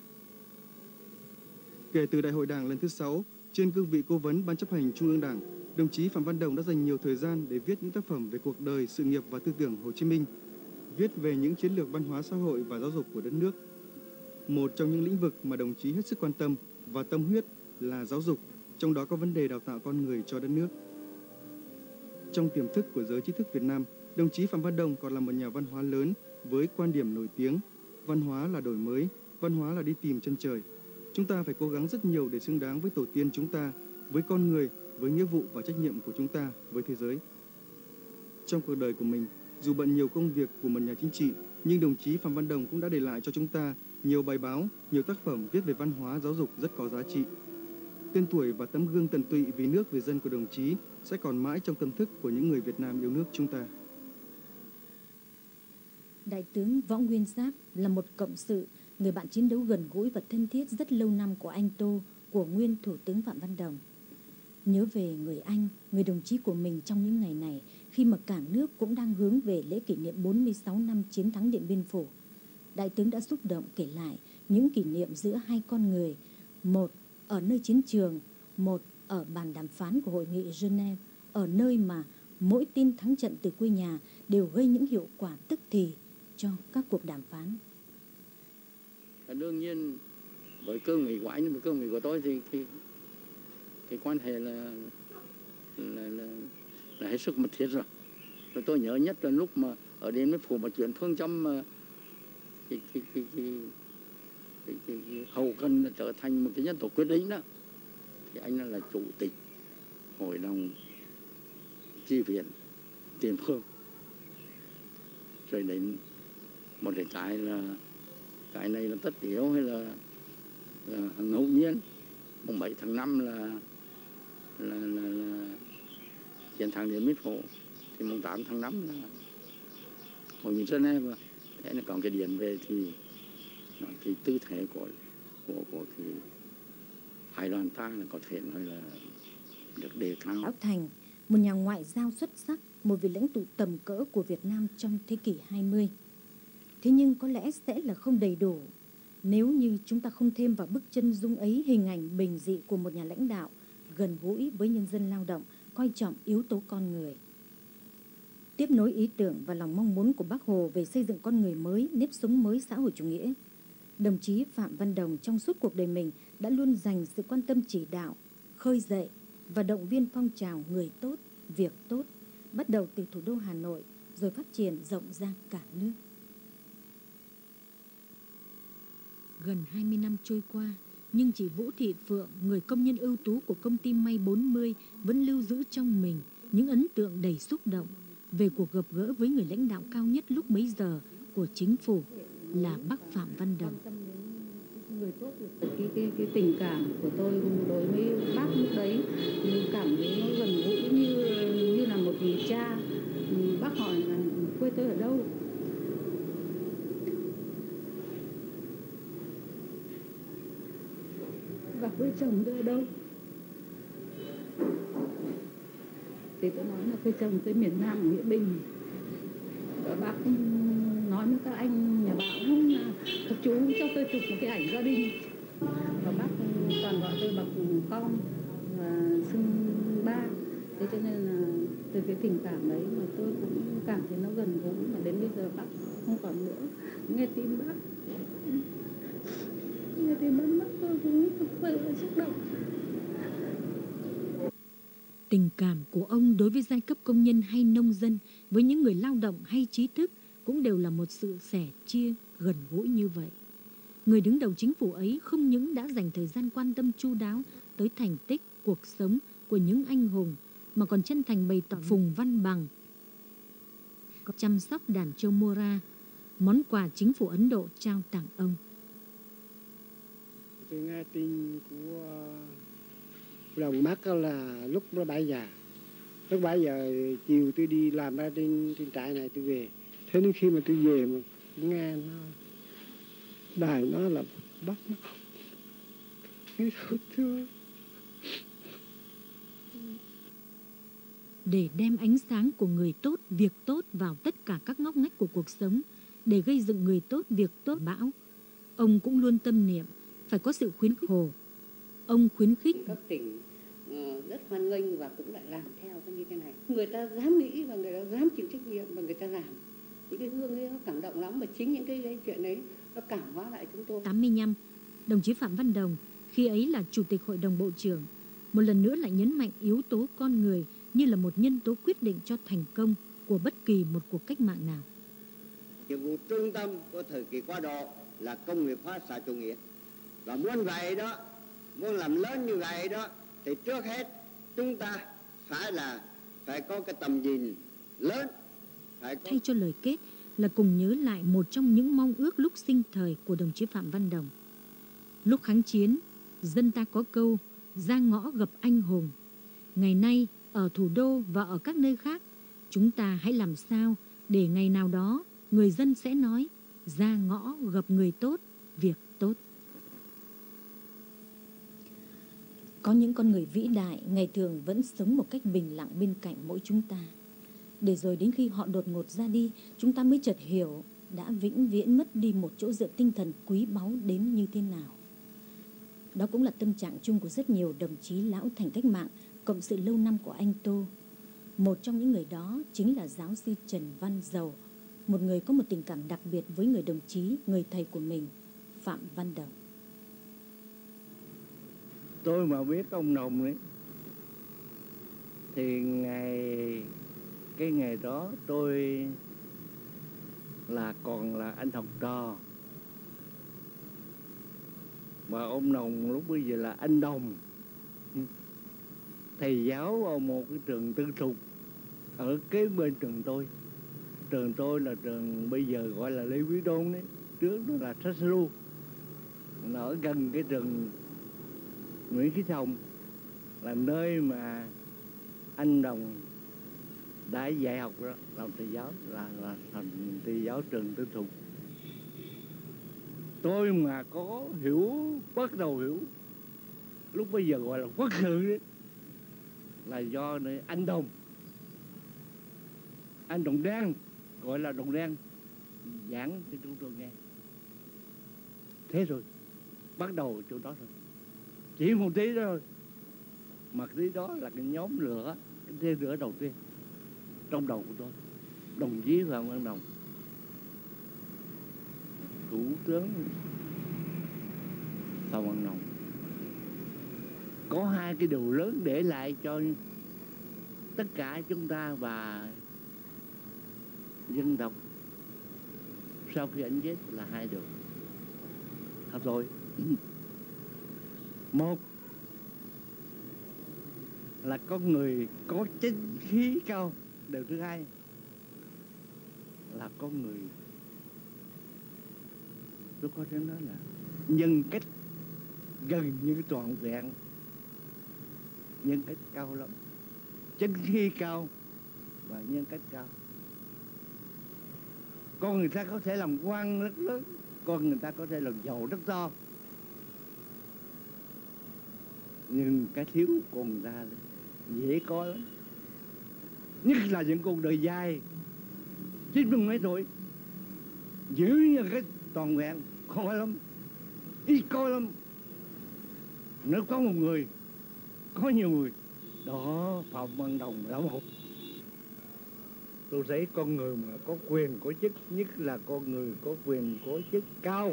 Kể từ Đại hội Đảng lần thứ sáu, trên cương vị cố vấn Ban chấp hành Trung ương Đảng, đồng chí Phạm Văn Đồng đã dành nhiều thời gian để viết những tác phẩm về cuộc đời, sự nghiệp và tư tưởng Hồ Chí Minh, viết về những chiến lược văn hóa xã hội và giáo dục của đất nước. Một trong những lĩnh vực mà đồng chí hết sức quan tâm và tâm huyết là giáo dục, trong đó có vấn đề đào tạo con người cho đất nước. Trong tiềm thức của giới trí thức Việt Nam, đồng chí Phạm Văn Đồng còn là một nhà văn hóa lớn với quan điểm nổi tiếng: văn hóa là đổi mới, văn hóa là đi tìm chân trời. Chúng ta phải cố gắng rất nhiều để xứng đáng với tổ tiên chúng ta, với con người, với nghĩa vụ và trách nhiệm của chúng ta với thế giới. Trong cuộc đời của mình, dù bận nhiều công việc của một nhà chính trị, nhưng đồng chí Phạm Văn Đồng cũng đã để lại cho chúng ta nhiều bài báo, nhiều tác phẩm viết về văn hóa, giáo dục rất có giá trị. Tên tuổi và tấm gương tận tụy vì nước vì dân của đồng chí sẽ còn mãi trong tâm thức của những người Việt Nam yêu nước chúng ta. Đại tướng Võ Nguyên Giáp là một cộng sự, người bạn chiến đấu gần gũi và thân thiết rất lâu năm của anh Tô, của nguyên Thủ tướng Phạm Văn Đồng. Nhớ về người anh, người đồng chí của mình trong những ngày này, khi mà cả nước cũng đang hướng về lễ kỷ niệm bốn mươi sáu năm chiến thắng Điện Biên Phủ, Đại tướng đã xúc động kể lại những kỷ niệm giữa hai con người, một ở nơi chiến trường, một ở bàn đàm phán của hội nghị Geneva, ở nơi mà mỗi tin thắng trận từ quê nhà đều gây những hiệu quả tức thì cho các cuộc đàm phán. Đương nhiên với cương vị của anh và cương vị của tôi thì cái, cái quan hệ là là, là là hết sức mật thiết rồi. Rồi tôi nhớ nhất là lúc mà ở Điện Biên Phủ mà chuyện phương châm mà cái cái cái cái, cái, cái, cái hậu cần trở thành một cái nhân tố quyết định đó, thì anh là chủ tịch hội đồng chi viện tiền phương. Rồi đến một cái cái là cái này là tất yếu hay là, là ngẫu nhiên. Mùng bảy tháng năm là là, là, là chiến thắng Điện Biên Phủ, thì mùng tám tháng năm là hội nghị Geneva, thế là còn cái điện về thì cái tư thế của của của cái phái đoàn ta là có thể nói là được đề cao. Lão Thành, một nhà ngoại giao xuất sắc, một vị lãnh tụ tầm cỡ của Việt Nam trong thế kỷ hai mươi. Thế nhưng có lẽ sẽ là không đầy đủ nếu như chúng ta không thêm vào bức chân dung ấy hình ảnh bình dị của một nhà lãnh đạo gần gũi với nhân dân lao động, coi trọng yếu tố con người. Tiếp nối ý tưởng và lòng mong muốn của Bác Hồ về xây dựng con người mới, nếp sống mới xã hội chủ nghĩa, đồng chí Phạm Văn Đồng trong suốt cuộc đời mình đã luôn dành sự quan tâm chỉ đạo, khơi dậy và động viên phong trào người tốt, việc tốt, bắt đầu từ thủ đô Hà Nội rồi phát triển rộng ra cả nước. Gần hai mươi năm trôi qua, nhưng chị Vũ Thị Phượng, người công nhân ưu tú của công ty may bốn mươi, vẫn lưu giữ trong mình những ấn tượng đầy xúc động về cuộc gặp gỡ với người lãnh đạo cao nhất lúc bấy giờ của chính phủ là bác Phạm Văn Đồng. Người tốt, cái, cái, cái tình cảm của tôi đối với bác lúc đấy, cảm thấy nó gần gũi như như là một người cha. Bác hỏi là quê tôi ở đâu, và quê chồng tôi ở đâu, thì tôi nói là quê chồng tôi miền Nam ở Nghĩa Bình. Và bác nói với các anh nhà báo là các chú cho tôi chụp một cái ảnh gia đình, và bác toàn gọi tôi bằng con và xưng ba. Thế cho nên là từ cái tình cảm đấy mà tôi cũng cảm thấy nó gần gũi, mà đến bây giờ bác không còn nữa. Nghe tin bác nghe tin bác mất tôi cũng rất là xúc động. Tình cảm của ông đối với giai cấp công nhân hay nông dân, với những người lao động hay trí thức cũng đều là một sự sẻ chia gần gũi như vậy. Người đứng đầu chính phủ ấy không những đã dành thời gian quan tâm chu đáo tới thành tích, cuộc sống của những anh hùng, mà còn chân thành bày tỏ Phùng Văn Bằng chăm sóc đàn trâu Mora, món quà chính phủ Ấn Độ trao tặng ông. Tôi nghe tin của Đồng mất là lúc nó bảy giờ, lúc bảy giờ chiều tôi đi làm ra trên trên trại này tôi về. Thế đến khi mà tôi về mà nghe nó đài nó là bắt nó cái thôi chưa. Để đem ánh sáng của người tốt, việc tốt vào tất cả các ngóc ngách của cuộc sống, để gây dựng người tốt, việc tốt bão, ông cũng luôn tâm niệm phải có sự khuyến khích. Hồ, ông khuyến khích các tỉnh rất hoan nghênh và cũng lại làm theo như thế này. Người ta dám nghĩ và người ta dám chịu trách nhiệm và người ta làm. Những cái hương ấy nó cảm động lắm, và chính những cái, cái chuyện đấy nó cảm hóa lại chúng tôi. tám mươi lăm, đồng chí Phạm Văn Đồng khi ấy là Chủ tịch Hội đồng Bộ trưởng, một lần nữa lại nhấn mạnh yếu tố con người như là một nhân tố quyết định cho thành công của bất kỳ một cuộc cách mạng nào. Nhiệm vụ trung tâm của thời kỳ qua độ là công nghiệp hóa xã chủ nghĩa. Và muốn vậy đó, muốn làm lớn như vậy đó, thì trước hết chúng ta phải là phải có cái tầm nhìn lớn. Phải có... Thay cho lời kết là cùng nhớ lại một trong những mong ước lúc sinh thời của đồng chí Phạm Văn Đồng. Lúc kháng chiến, dân ta có câu ra ngõ gặp anh hùng. Ngày nay ở thủ đô và ở các nơi khác, chúng ta hãy làm sao để ngày nào đó người dân sẽ nói ra ngõ gặp người tốt, việc tốt. Có những con người vĩ đại ngày thường vẫn sống một cách bình lặng bên cạnh mỗi chúng ta, để rồi đến khi họ đột ngột ra đi, chúng ta mới chợt hiểu đã vĩnh viễn mất đi một chỗ dựa tinh thần quý báu đến như thế nào. Đó cũng là tâm trạng chung của rất nhiều đồng chí lão thành cách mạng, cộng sự lâu năm của anh Tô. Một trong những người đó chính là giáo sư Trần Văn Dầu, một người có một tình cảm đặc biệt với người đồng chí, người thầy của mình, Phạm Văn Đồng. Tôi mà biết ông Đồng ấy, thì ngày cái ngày đó tôi là còn là anh học trò, và ông Đồng lúc bây giờ là anh Đồng, thầy giáo ở một cái trường tư thục ở kế bên trường tôi. Trường tôi là trường bây giờ gọi là Lê Quý Đôn đấy, trước đó là Sách Lưu, nó ở gần cái trường Nguyễn Chí Thông, là nơi mà anh Đồng đã dạy học đó, làm thầy giáo là là thành thầy giáo trường tư thục. Tôi mà có hiểu, bắt đầu hiểu lúc bây giờ gọi là quốc ngữ đấy, là do này anh Đồng, anh Đồng Đen, gọi là Đồng Đen, giảng cho chúng tôi nghe. Thế rồi bắt đầu chỗ đó rồi, chỉ một tí đó thôi, mà tí đó là cái nhóm lửa, cái tên lửa đầu tiên trong đầu của tôi, đồng chí Phạm Văn Đồng, thủ tướng Phạm Văn Đồng, có hai cái điều lớn để lại cho tất cả chúng ta và dân tộc sau khi anh chết là hai điều. Thật rồi. Một là con người có chính khí cao. Điều thứ hai là con người, tôi có thể nói là nhân cách gần như toàn vẹn, nhân cách cao lắm, chính khí cao và nhân cách cao. Con người ta có thể làm quan rất lớn, con người ta có thể làm giàu rất to, nhưng cái thiếu con người ta dễ có lắm. Nhất là những cuộc đời dài, chín mươi mấy tuổi, giữ như cái toàn vẹn, khó lắm, ít có lắm. Nếu có một người, có nhiều người, đó Phạm Văn Đồng là một. Tôi thấy con người mà có quyền có chức, nhất là con người có quyền có chức cao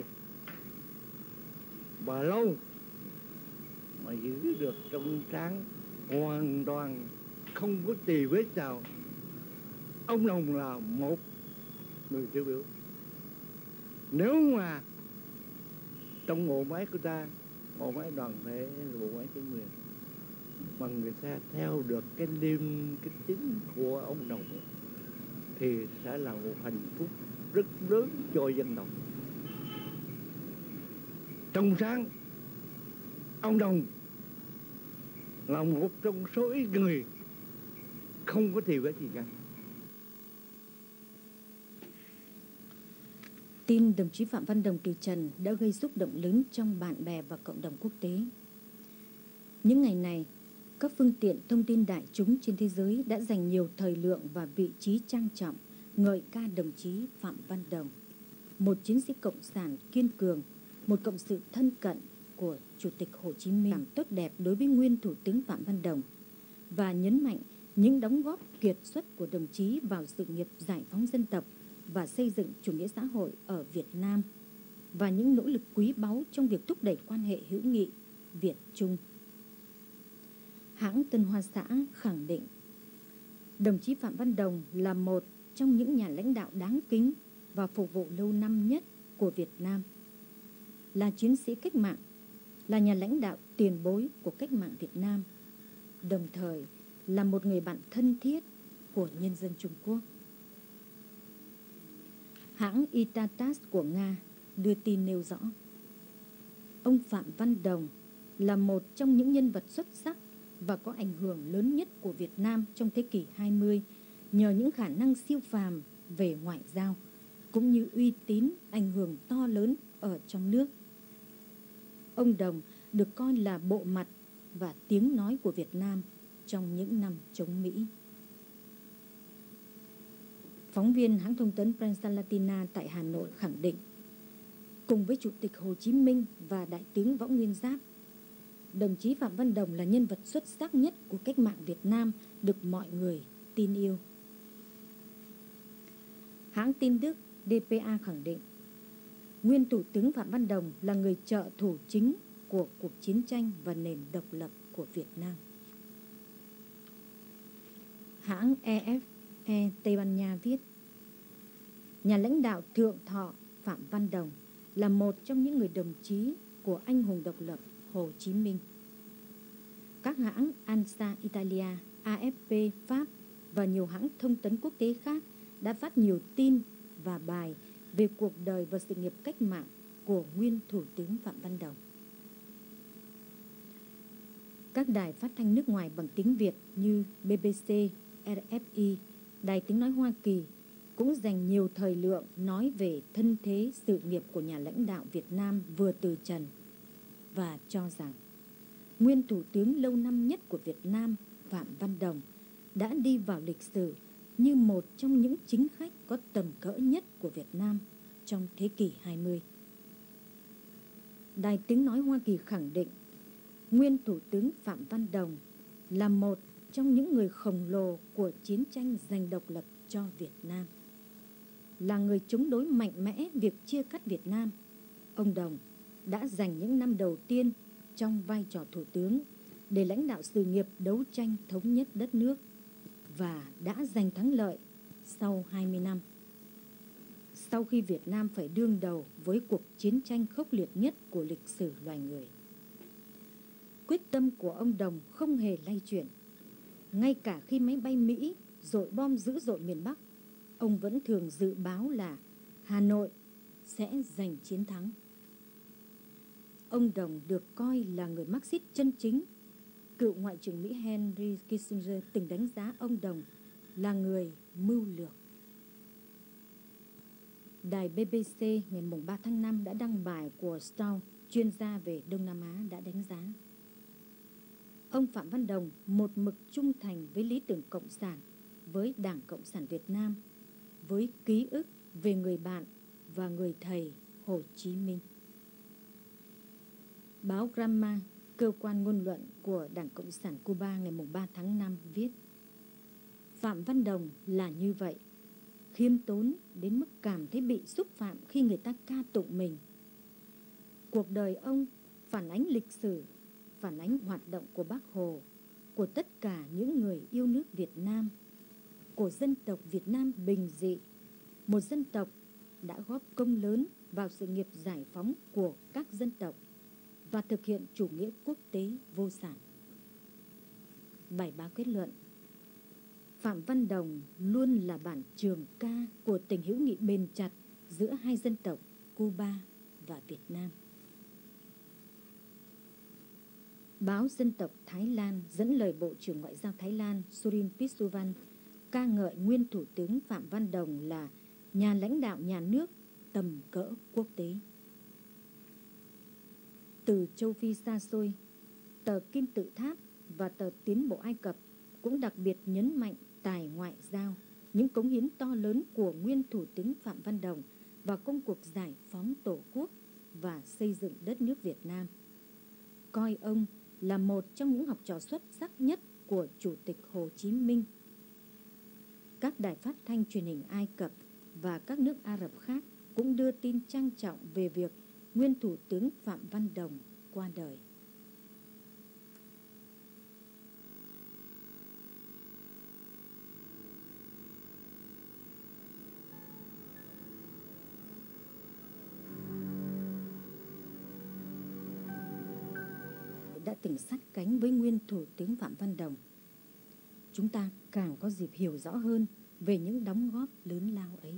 và lâu, mà giữ được trong sáng hoàn toàn không có tì vết nào, ông Đồng là một người tiêu biểu. Nếu mà trong bộ máy của ta, bộ máy đoàn thể, bộ máy chính quyền, mà người ta theo được cái liêm cái chính của ông Đồng thì sẽ là một hạnh phúc rất lớn cho dân tộc. Trong sáng, ông Đồng là một trong số ít người không có thì vết gì cả. Tin đồng chí Phạm Văn Đồng từ trần đã gây xúc động lớn trong bạn bè và cộng đồng quốc tế. Những ngày này, các phương tiện thông tin đại chúng trên thế giới đã dành nhiều thời lượng và vị trí trang trọng ngợi ca đồng chí Phạm Văn Đồng, một chiến sĩ cộng sản kiên cường, một cộng sự thân cận của Chủ tịch Hồ Chí Minh, cảm tốt đẹp đối với nguyên Thủ tướng Phạm Văn Đồng, và nhấn mạnh những đóng góp kiệt xuất của đồng chí vào sự nghiệp giải phóng dân tộc và xây dựng chủ nghĩa xã hội ở Việt Nam, và những nỗ lực quý báu trong việc thúc đẩy quan hệ hữu nghị Việt-Trung. Hãng Tân Hoa Xã khẳng định đồng chí Phạm Văn Đồng là một trong những nhà lãnh đạo đáng kính và phục vụ lâu năm nhất của Việt Nam, là chiến sĩ cách mạng, là nhà lãnh đạo tiền bối của cách mạng Việt Nam, đồng thời là một người bạn thân thiết của nhân dân Trung Quốc. Hãng Itatas của Nga đưa tin nêu rõ, ông Phạm Văn Đồng là một trong những nhân vật xuất sắc và có ảnh hưởng lớn nhất của Việt Nam trong thế kỷ hai mươi nhờ những khả năng siêu phàm về ngoại giao, cũng như uy tín, ảnh hưởng to lớn ở trong nước. Ông Đồng được coi là bộ mặt và tiếng nói của Việt Nam trong những năm chống Mỹ. Phóng viên hãng thông tấn Prensa Latina tại Hà Nội khẳng định, cùng với Chủ tịch Hồ Chí Minh và Đại tướng Võ Nguyên Giáp, đồng chí Phạm Văn Đồng là nhân vật xuất sắc nhất của cách mạng Việt Nam, được mọi người tin yêu. Hãng tin Đức đê pê a khẳng định, nguyên Thủ tướng Phạm Văn Đồng là người trợ thủ chính của cuộc chiến tranh và nền độc lập của Việt Nam. Hãng e ép e Tây Ban Nha viết, nhà lãnh đạo thượng thọ Phạm Văn Đồng là một trong những người đồng chí của anh hùng độc lập Hồ Chí Minh. Các hãng ANSA Italia, a ép pê Pháp và nhiều hãng thông tấn quốc tế khác đã phát nhiều tin và bài về cuộc đời và sự nghiệp cách mạng của nguyên Thủ tướng Phạm Văn Đồng. Các đài phát thanh nước ngoài bằng tiếng Việt như bê bê xê, rờ ép i, Đài Tiếng Nói Hoa Kỳ cũng dành nhiều thời lượng nói về thân thế sự nghiệp của nhà lãnh đạo Việt Nam vừa từ trần và cho rằng nguyên thủ tướng lâu năm nhất của Việt Nam Phạm Văn Đồng đã đi vào lịch sử như một trong những chính khách có tầm cỡ nhất của Việt Nam trong thế kỷ hai mươi. Đài Tiếng Nói Hoa Kỳ khẳng định nguyên thủ tướng Phạm Văn Đồng là một trong những người khổng lồ của chiến tranh giành độc lập cho Việt Nam. Là người chống đối mạnh mẽ việc chia cắt Việt Nam, ông Đồng đã dành những năm đầu tiên trong vai trò thủ tướng để lãnh đạo sự nghiệp đấu tranh thống nhất đất nước và đã giành thắng lợi sau hai mươi năm. Sau khi Việt Nam phải đương đầu với cuộc chiến tranh khốc liệt nhất của lịch sử loài người. Quyết tâm của ông Đồng không hề lay chuyển. Ngay cả khi máy bay Mỹ dội bom dữ dội miền Bắc, ông vẫn thường dự báo là Hà Nội sẽ giành chiến thắng. Ông Đồng được coi là người Marxist chân chính. Cựu Ngoại trưởng Mỹ Henry Kissinger từng đánh giá ông Đồng là người mưu lược. Đài B B C ngày ba tháng năm đã đăng bài của Stowe, chuyên gia về Đông Nam Á, đã đánh giá ông Phạm Văn Đồng một mực trung thành với lý tưởng cộng sản, với Đảng Cộng sản Việt Nam, với ký ức về người bạn và người thầy Hồ Chí Minh. Báo Gramma, cơ quan ngôn luận của Đảng Cộng sản Cuba ngày ba tháng năm viết: Phạm Văn Đồng là như vậy, khiêm tốn đến mức cảm thấy bị xúc phạm khi người ta ca tụng mình. Cuộc đời ông phản ánh lịch sử, phản ánh hoạt động của Bác Hồ, của tất cả những người yêu nước Việt Nam, của dân tộc Việt Nam bình dị, một dân tộc đã góp công lớn vào sự nghiệp giải phóng của các dân tộc và thực hiện chủ nghĩa quốc tế vô sản. Bài báo kết luận: Phạm Văn Đồng luôn là bản trường ca của tình hữu nghị bền chặt giữa hai dân tộc Cuba và Việt Nam. Báo Dân tộc Thái Lan dẫn lời Bộ trưởng Ngoại giao Thái Lan Surin Pitsuwan ca ngợi nguyên Thủ tướng Phạm Văn Đồng là nhà lãnh đạo nhà nước tầm cỡ quốc tế. Từ châu Phi xa xôi, tờ Kim Tự Tháp và tờ Tiến bộ Ai Cập cũng đặc biệt nhấn mạnh tài ngoại giao, những cống hiến to lớn của nguyên Thủ tướng Phạm Văn Đồng vào công cuộc giải phóng Tổ quốc và xây dựng đất nước Việt Nam. Coi ông là một trong những học trò xuất sắc nhất của Chủ tịch Hồ Chí Minh. Các đài phát thanh truyền hình Ai Cập và các nước Ả Rập khác cũng đưa tin trang trọng về việc nguyên Thủ tướng Phạm Văn Đồng qua đời. Đã từng sát cánh với nguyên Thủ tướng Phạm Văn Đồng, chúng ta càng có dịp hiểu rõ hơn về những đóng góp lớn lao ấy.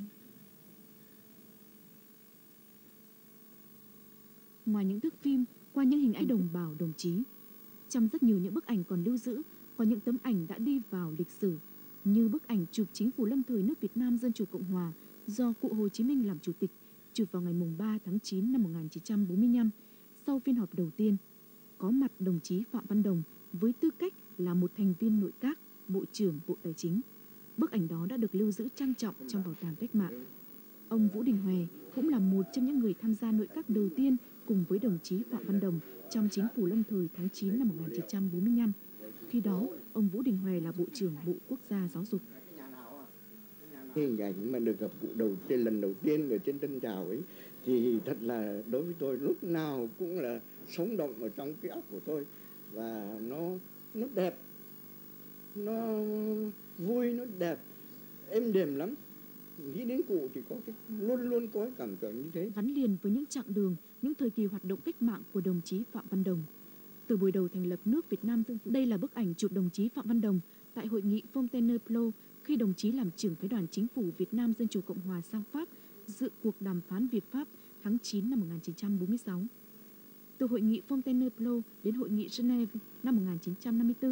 Ngoài những thước phim, qua những hình ảnh đồng bào đồng chí, trong rất nhiều những bức ảnh còn lưu giữ, có những tấm ảnh đã đi vào lịch sử, như bức ảnh chụp chính phủ lâm thời nước Việt Nam Dân chủ Cộng hòa do cụ Hồ Chí Minh làm chủ tịch, chụp vào ngày ba tháng chín năm một nghìn chín trăm bốn mươi lăm, sau phiên họp đầu tiên. Có mặt đồng chí Phạm Văn Đồng với tư cách là một thành viên nội các, Bộ trưởng Bộ Tài chính. Bức ảnh đó đã được lưu giữ trang trọng trong Bảo tàng Cách mạng. Ông Vũ Đình Hòe cũng là một trong những người tham gia nội các đầu tiên cùng với đồng chí Phạm Văn Đồng trong chính phủ lâm thời tháng chín năm một nghìn chín trăm bốn mươi lăm. Khi đó, ông Vũ Đình Hòe là Bộ trưởng Bộ Quốc gia Giáo dục. Hình ảnh mà được gặp cụ đầu tiên lần đầu tiên ở trên tân trào ấy thì thật là đối với tôi lúc nào cũng là sống động ở trong cái óc của tôi, và nó nó đẹp, nó vui, nó đẹp, êm đềm lắm. Nghĩ đến cụ thì có cái luôn luôn có cái cảm tưởng như thế. Gắn liền với những chặng đường, những thời kỳ hoạt động cách mạng của đồng chí Phạm Văn Đồng. Từ buổi đầu thành lập nước Việt Nam Dân chủ, đây là bức ảnh chụp đồng chí Phạm Văn Đồng tại hội nghị Fontainebleau khi đồng chí làm trưởng phái đoàn chính phủ Việt Nam Dân chủ Cộng hòa sang Pháp dự cuộc đàm phán Việt-Pháp tháng chín năm một nghìn chín trăm bốn mươi sáu. Từ hội nghị Fontainebleau đến hội nghị Geneva năm một nghìn chín trăm năm mươi tư,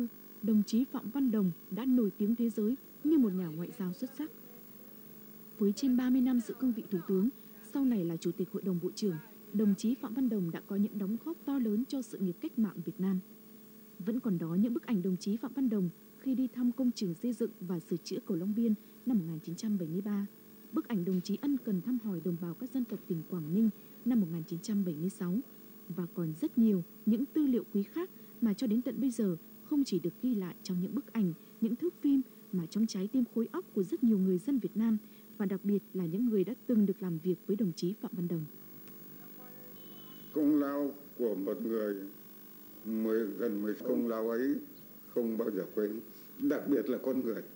đồng chí Phạm Văn Đồng đã nổi tiếng thế giới như một nhà ngoại giao xuất sắc. Với trên ba mươi năm giữ cương vị Thủ tướng, sau này là Chủ tịch Hội đồng Bộ trưởng, đồng chí Phạm Văn Đồng đã có những đóng góp to lớn cho sự nghiệp cách mạng Việt Nam. Vẫn còn đó những bức ảnh đồng chí Phạm Văn Đồng khi đi thăm công trường xây dựng và sửa chữa cầu Long Biên năm một nghìn chín trăm bảy mươi ba, bức ảnh đồng chí ân cần thăm hỏi đồng bào các dân tộc tỉnh Quảng Ninh năm một nghìn chín trăm bảy mươi sáu, và còn rất nhiều những tư liệu quý khác mà cho đến tận bây giờ không chỉ được ghi lại trong những bức ảnh, những thước phim mà trong trái tim khối óc của rất nhiều người dân Việt Nam, và đặc biệt là những người đã từng được làm việc với đồng chí Phạm Văn Đồng. Công lao của một người mười, gần mười công lao ấy không bao giờ quên, đặc biệt là con người.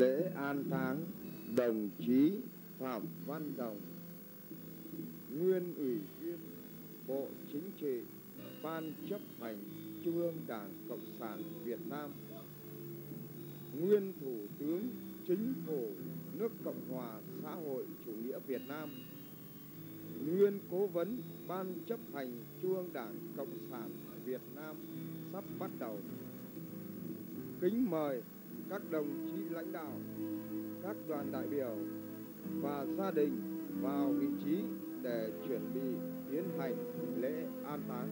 Lễ an táng đồng chí Phạm Văn Đồng, nguyên Ủy viên Bộ Chính trị, Ban chấp hành Trung ương Đảng Cộng sản Việt Nam, nguyên Thủ tướng Chính phủ nước Cộng hòa xã hội chủ nghĩa Việt Nam, nguyên Cố vấn Ban chấp hành Trung ương Đảng Cộng sản Việt Nam sắp bắt đầu. Kính mời các đồng chí lãnh đạo, các đoàn đại biểu và gia đình vào vị trí để chuẩn bị tiến hành lễ an táng.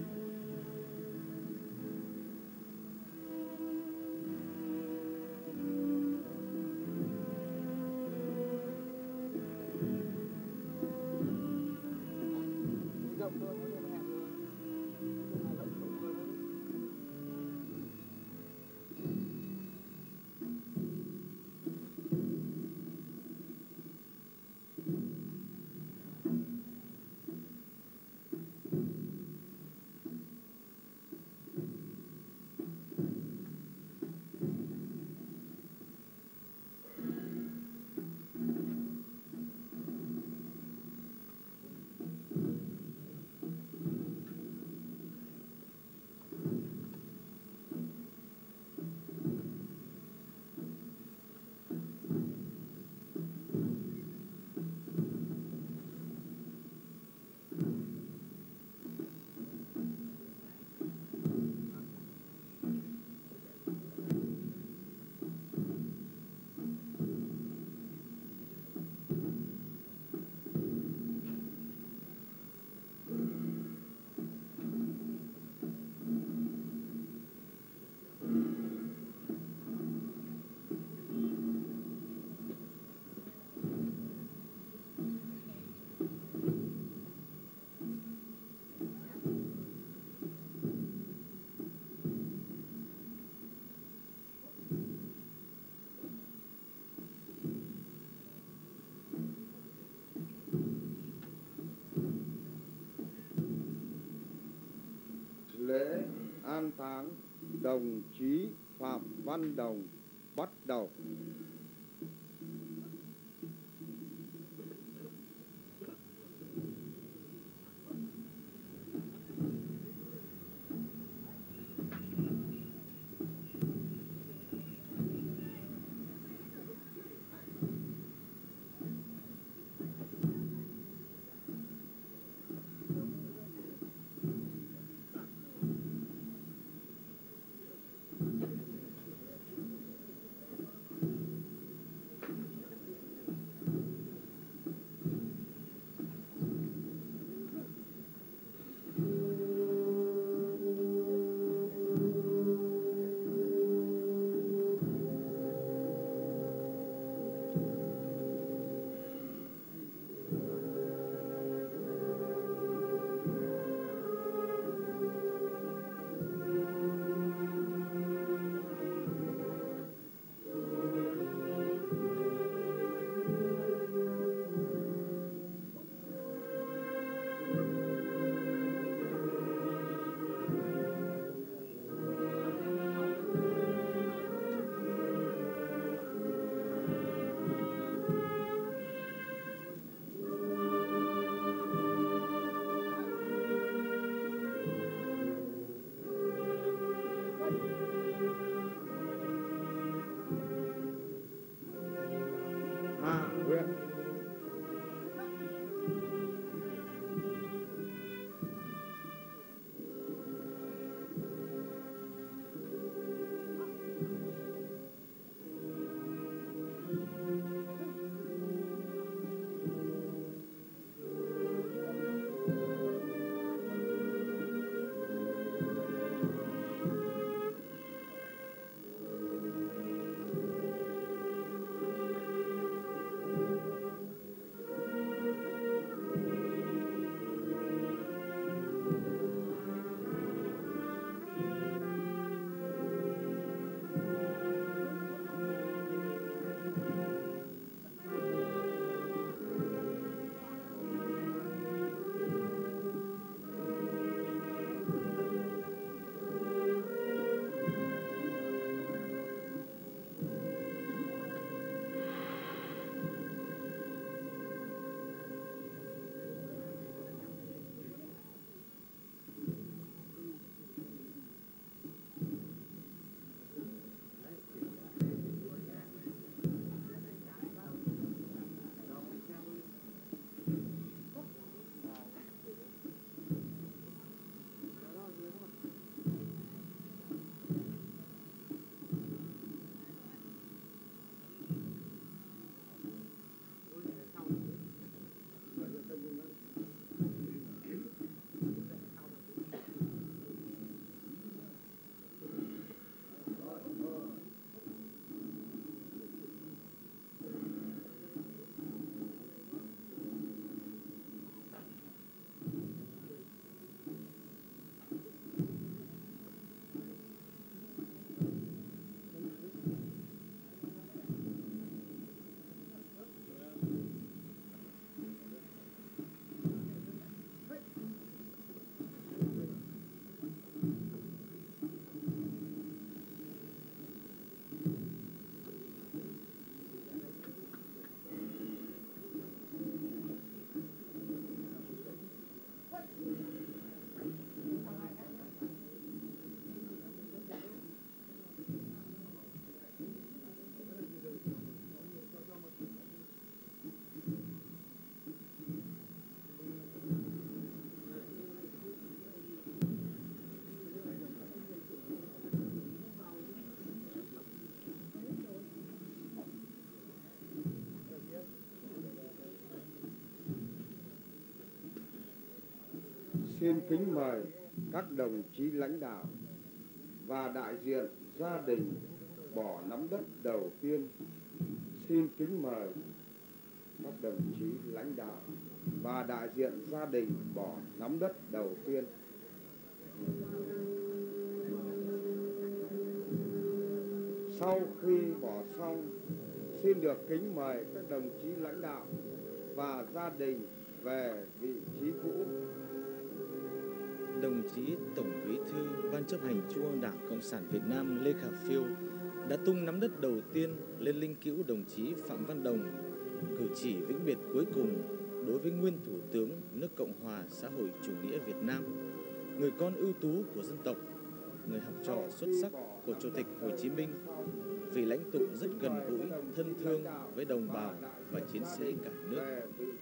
Lễ an táng đồng chí Phạm Văn Đồng bắt đầu. Xin kính mời các đồng chí lãnh đạo và đại diện gia đình bỏ nắm đất đầu tiên. Xin kính mời các đồng chí lãnh đạo và đại diện gia đình bỏ nắm đất đầu tiên. Sau khi bỏ xong, xin được kính mời các đồng chí lãnh đạo và gia đình về vị trí cũ. Đồng chí Tổng Bí thư Ban chấp hành Trung ương Đảng Cộng sản Việt Nam Lê Khả Phiêu đã tung nắm đất đầu tiên lên linh cữu đồng chí Phạm Văn Đồng, cử chỉ vĩnh biệt cuối cùng đối với nguyên Thủ tướng nước Cộng hòa xã hội chủ nghĩa Việt Nam, người con ưu tú của dân tộc, người học trò xuất sắc của Chủ tịch Hồ Chí Minh, vị lãnh tụ rất gần gũi, thân thương với đồng bào và chiến sĩ cả nước.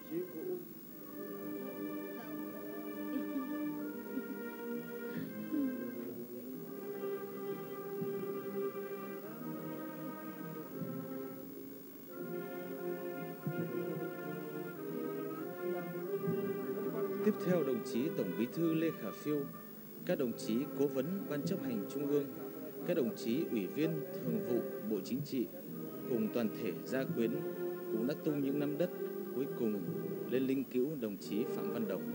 Tiếp theo đồng chí Tổng Bí thư Lê Khả Phiêu, các đồng chí Cố vấn Ban chấp hành Trung ương, các đồng chí Ủy viên Thường vụ Bộ Chính trị cùng toàn thể gia quyến cũng đã tung những nắm đất cuối cùng lên linh cữu đồng chí Phạm Văn Đồng.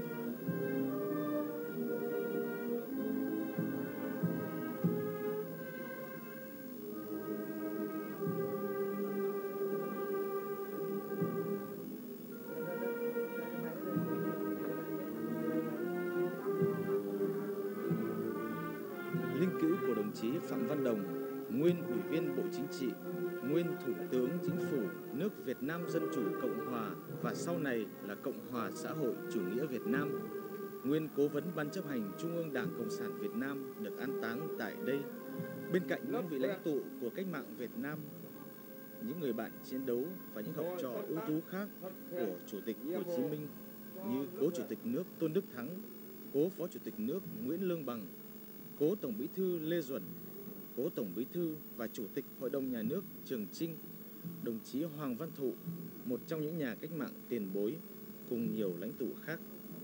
Linh cữu của đồng chí Phạm Văn Đồng, nguyên Ủy viên Bộ Chính trị, nguyên Thủ tướng Chính phủ nước Việt Nam Dân Chủ Cộng Hòa và sau này là Cộng hòa xã hội chủ nghĩa Việt Nam, nguyên Cố vấn Ban chấp hành Trung ương Đảng Cộng sản Việt Nam được an táng tại đây, bên cạnh những vị lãnh tụ của cách mạng Việt Nam, những người bạn chiến đấu và những học trò ưu tú khác của Chủ tịch Hồ Chí Minh như cố Chủ tịch nước Tôn Đức Thắng, cố Phó Chủ tịch nước Nguyễn Lương Bằng, cố Tổng Bí thư Lê Duẩn, cố Tổng Bí thư và Chủ tịch Hội đồng Nhà nước Trường Chinh, đồng chí Hoàng Văn Thụ, một trong những nhà cách mạng tiền bối, cùng nhiều lãnh tụ khác.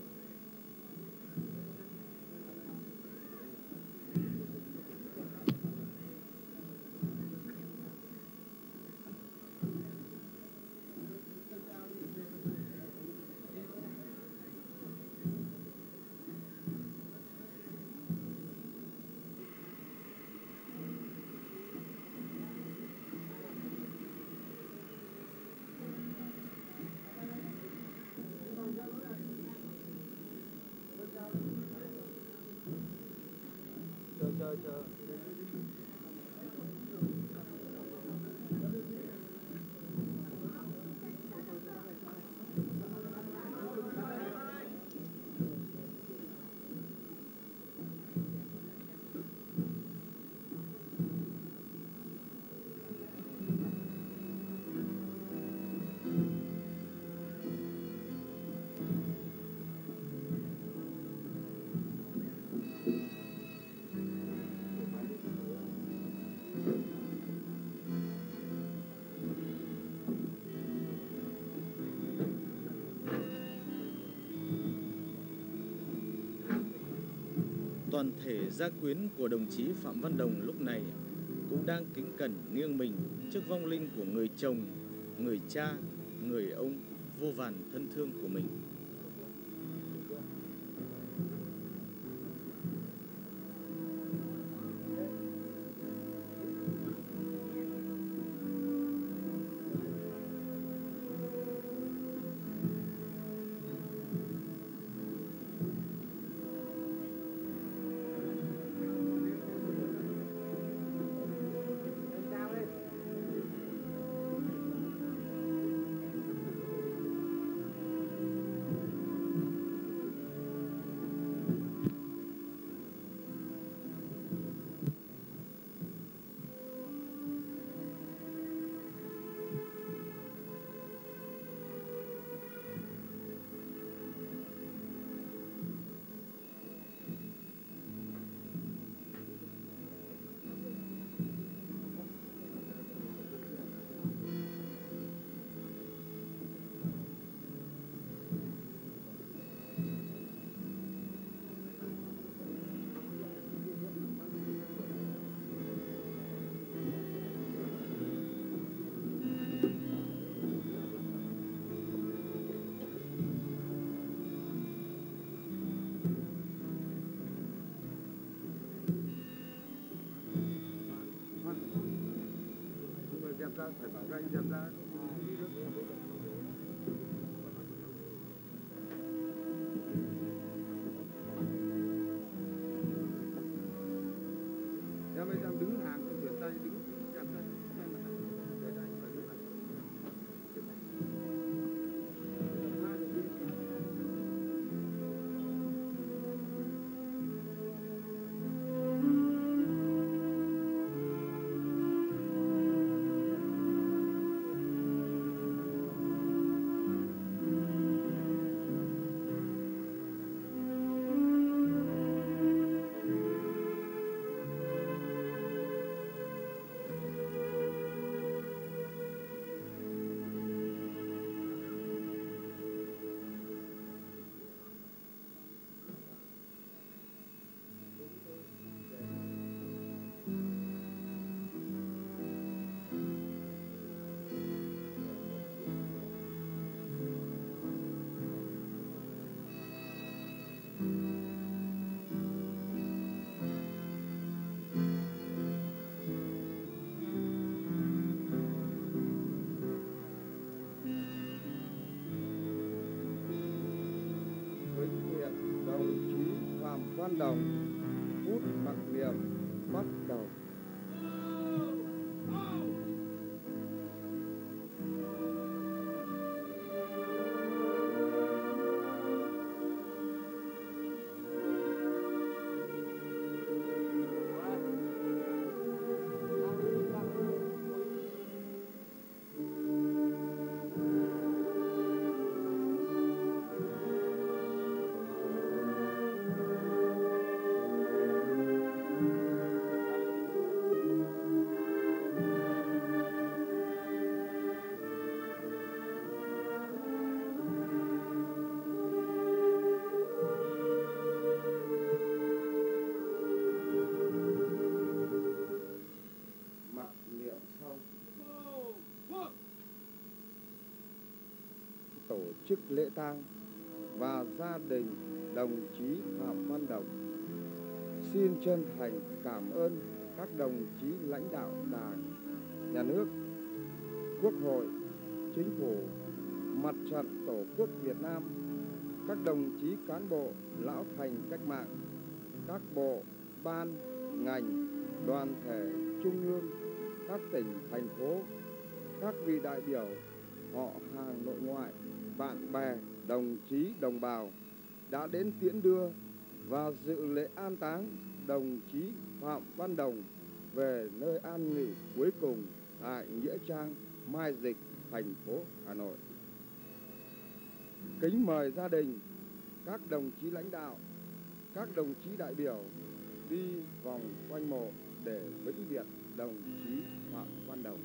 chờ chờ Toàn thể gia quyến của đồng chí Phạm Văn Đồng lúc này cũng đang kính cẩn nghiêng mình trước vong linh của người chồng, người cha, người ông vô vàn thân thương của mình. ra phải bảo các anh đẹp ra không đi được. Em ơi, em đứng hàng không chuyển tay, đứng chạm tay, tay mặt này, để đây phải đứng này. Văn Đồng phút mặc niệm bắt đầu. Tổ chức lễ tang và gia đình đồng chí Phạm Văn Đồng xin chân thành cảm ơn các đồng chí lãnh đạo Đảng, Nhà nước, Quốc hội, Chính phủ, Mặt trận Tổ quốc Việt Nam, các đồng chí cán bộ lão thành cách mạng, các bộ, ban, ngành, đoàn thể trung ương, các tỉnh, thành phố, các vị đại biểu, họ hàng nội ngoại, bạn bè, đồng chí, đồng bào đã đến tiễn đưa và dự lễ an táng đồng chí Phạm Văn Đồng về nơi an nghỉ cuối cùng tại Nghĩa Trang Mai Dịch, thành phố Hà Nội. Kính mời gia đình, các đồng chí lãnh đạo, các đồng chí đại biểu đi vòng quanh mộ để vĩnh biệt đồng chí Phạm Văn Đồng.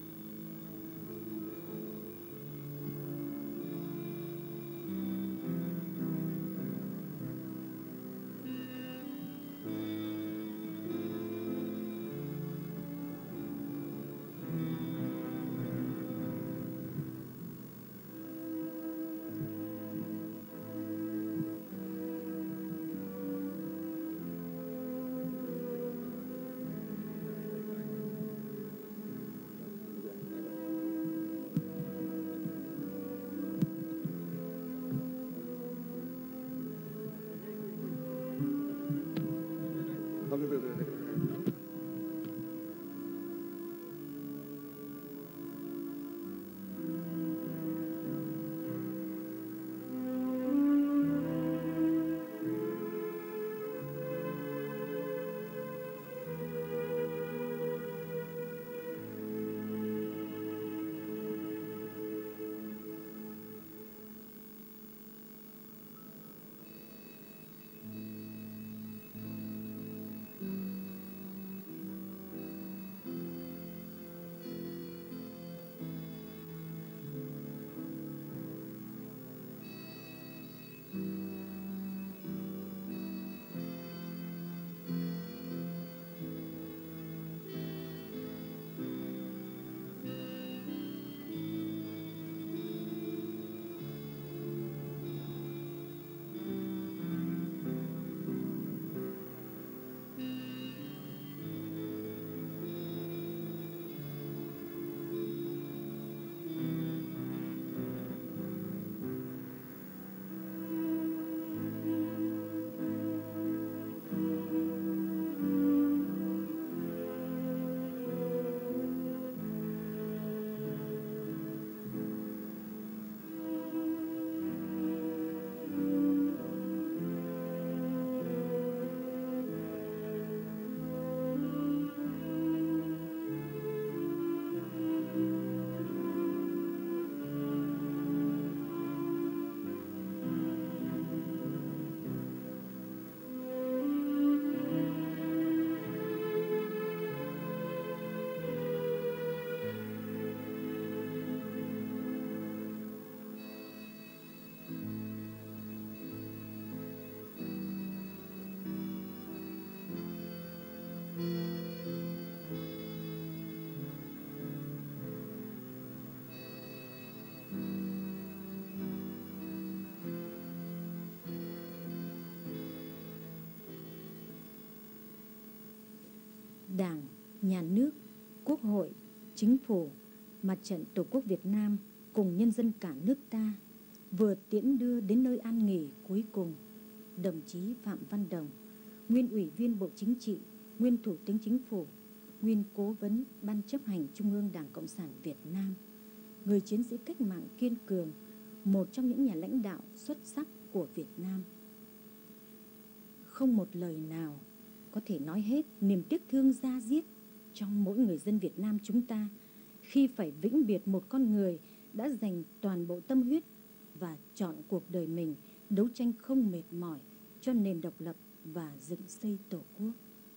nhà nước, Quốc hội, Chính phủ, Mặt trận Tổ quốc Việt Nam cùng nhân dân cả nước ta vừa tiễn đưa đến nơi an nghỉ cuối cùng đồng chí Phạm Văn Đồng, nguyên Ủy viên Bộ Chính trị, nguyên Thủ tướng Chính phủ, nguyên Cố vấn Ban chấp hành Trung ương Đảng Cộng sản Việt Nam, người chiến sĩ cách mạng kiên cường, một trong những nhà lãnh đạo xuất sắc của Việt Nam. Không một lời nào có thể nói hết niềm tiếc thương da diết trong mỗi người dân Việt Nam chúng ta khi phải vĩnh biệt một con người đã dành toàn bộ tâm huyết và chọn cuộc đời mình đấu tranh không mệt mỏi cho nền độc lập và dựng xây Tổ quốc.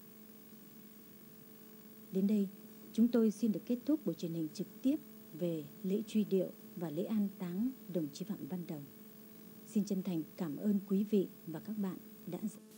Đến đây, chúng tôi xin được kết thúc buổi truyền hình trực tiếp về lễ truy điệu và lễ an táng đồng chí Phạm Văn Đồng. Xin chân thành cảm ơn quý vị và các bạn đã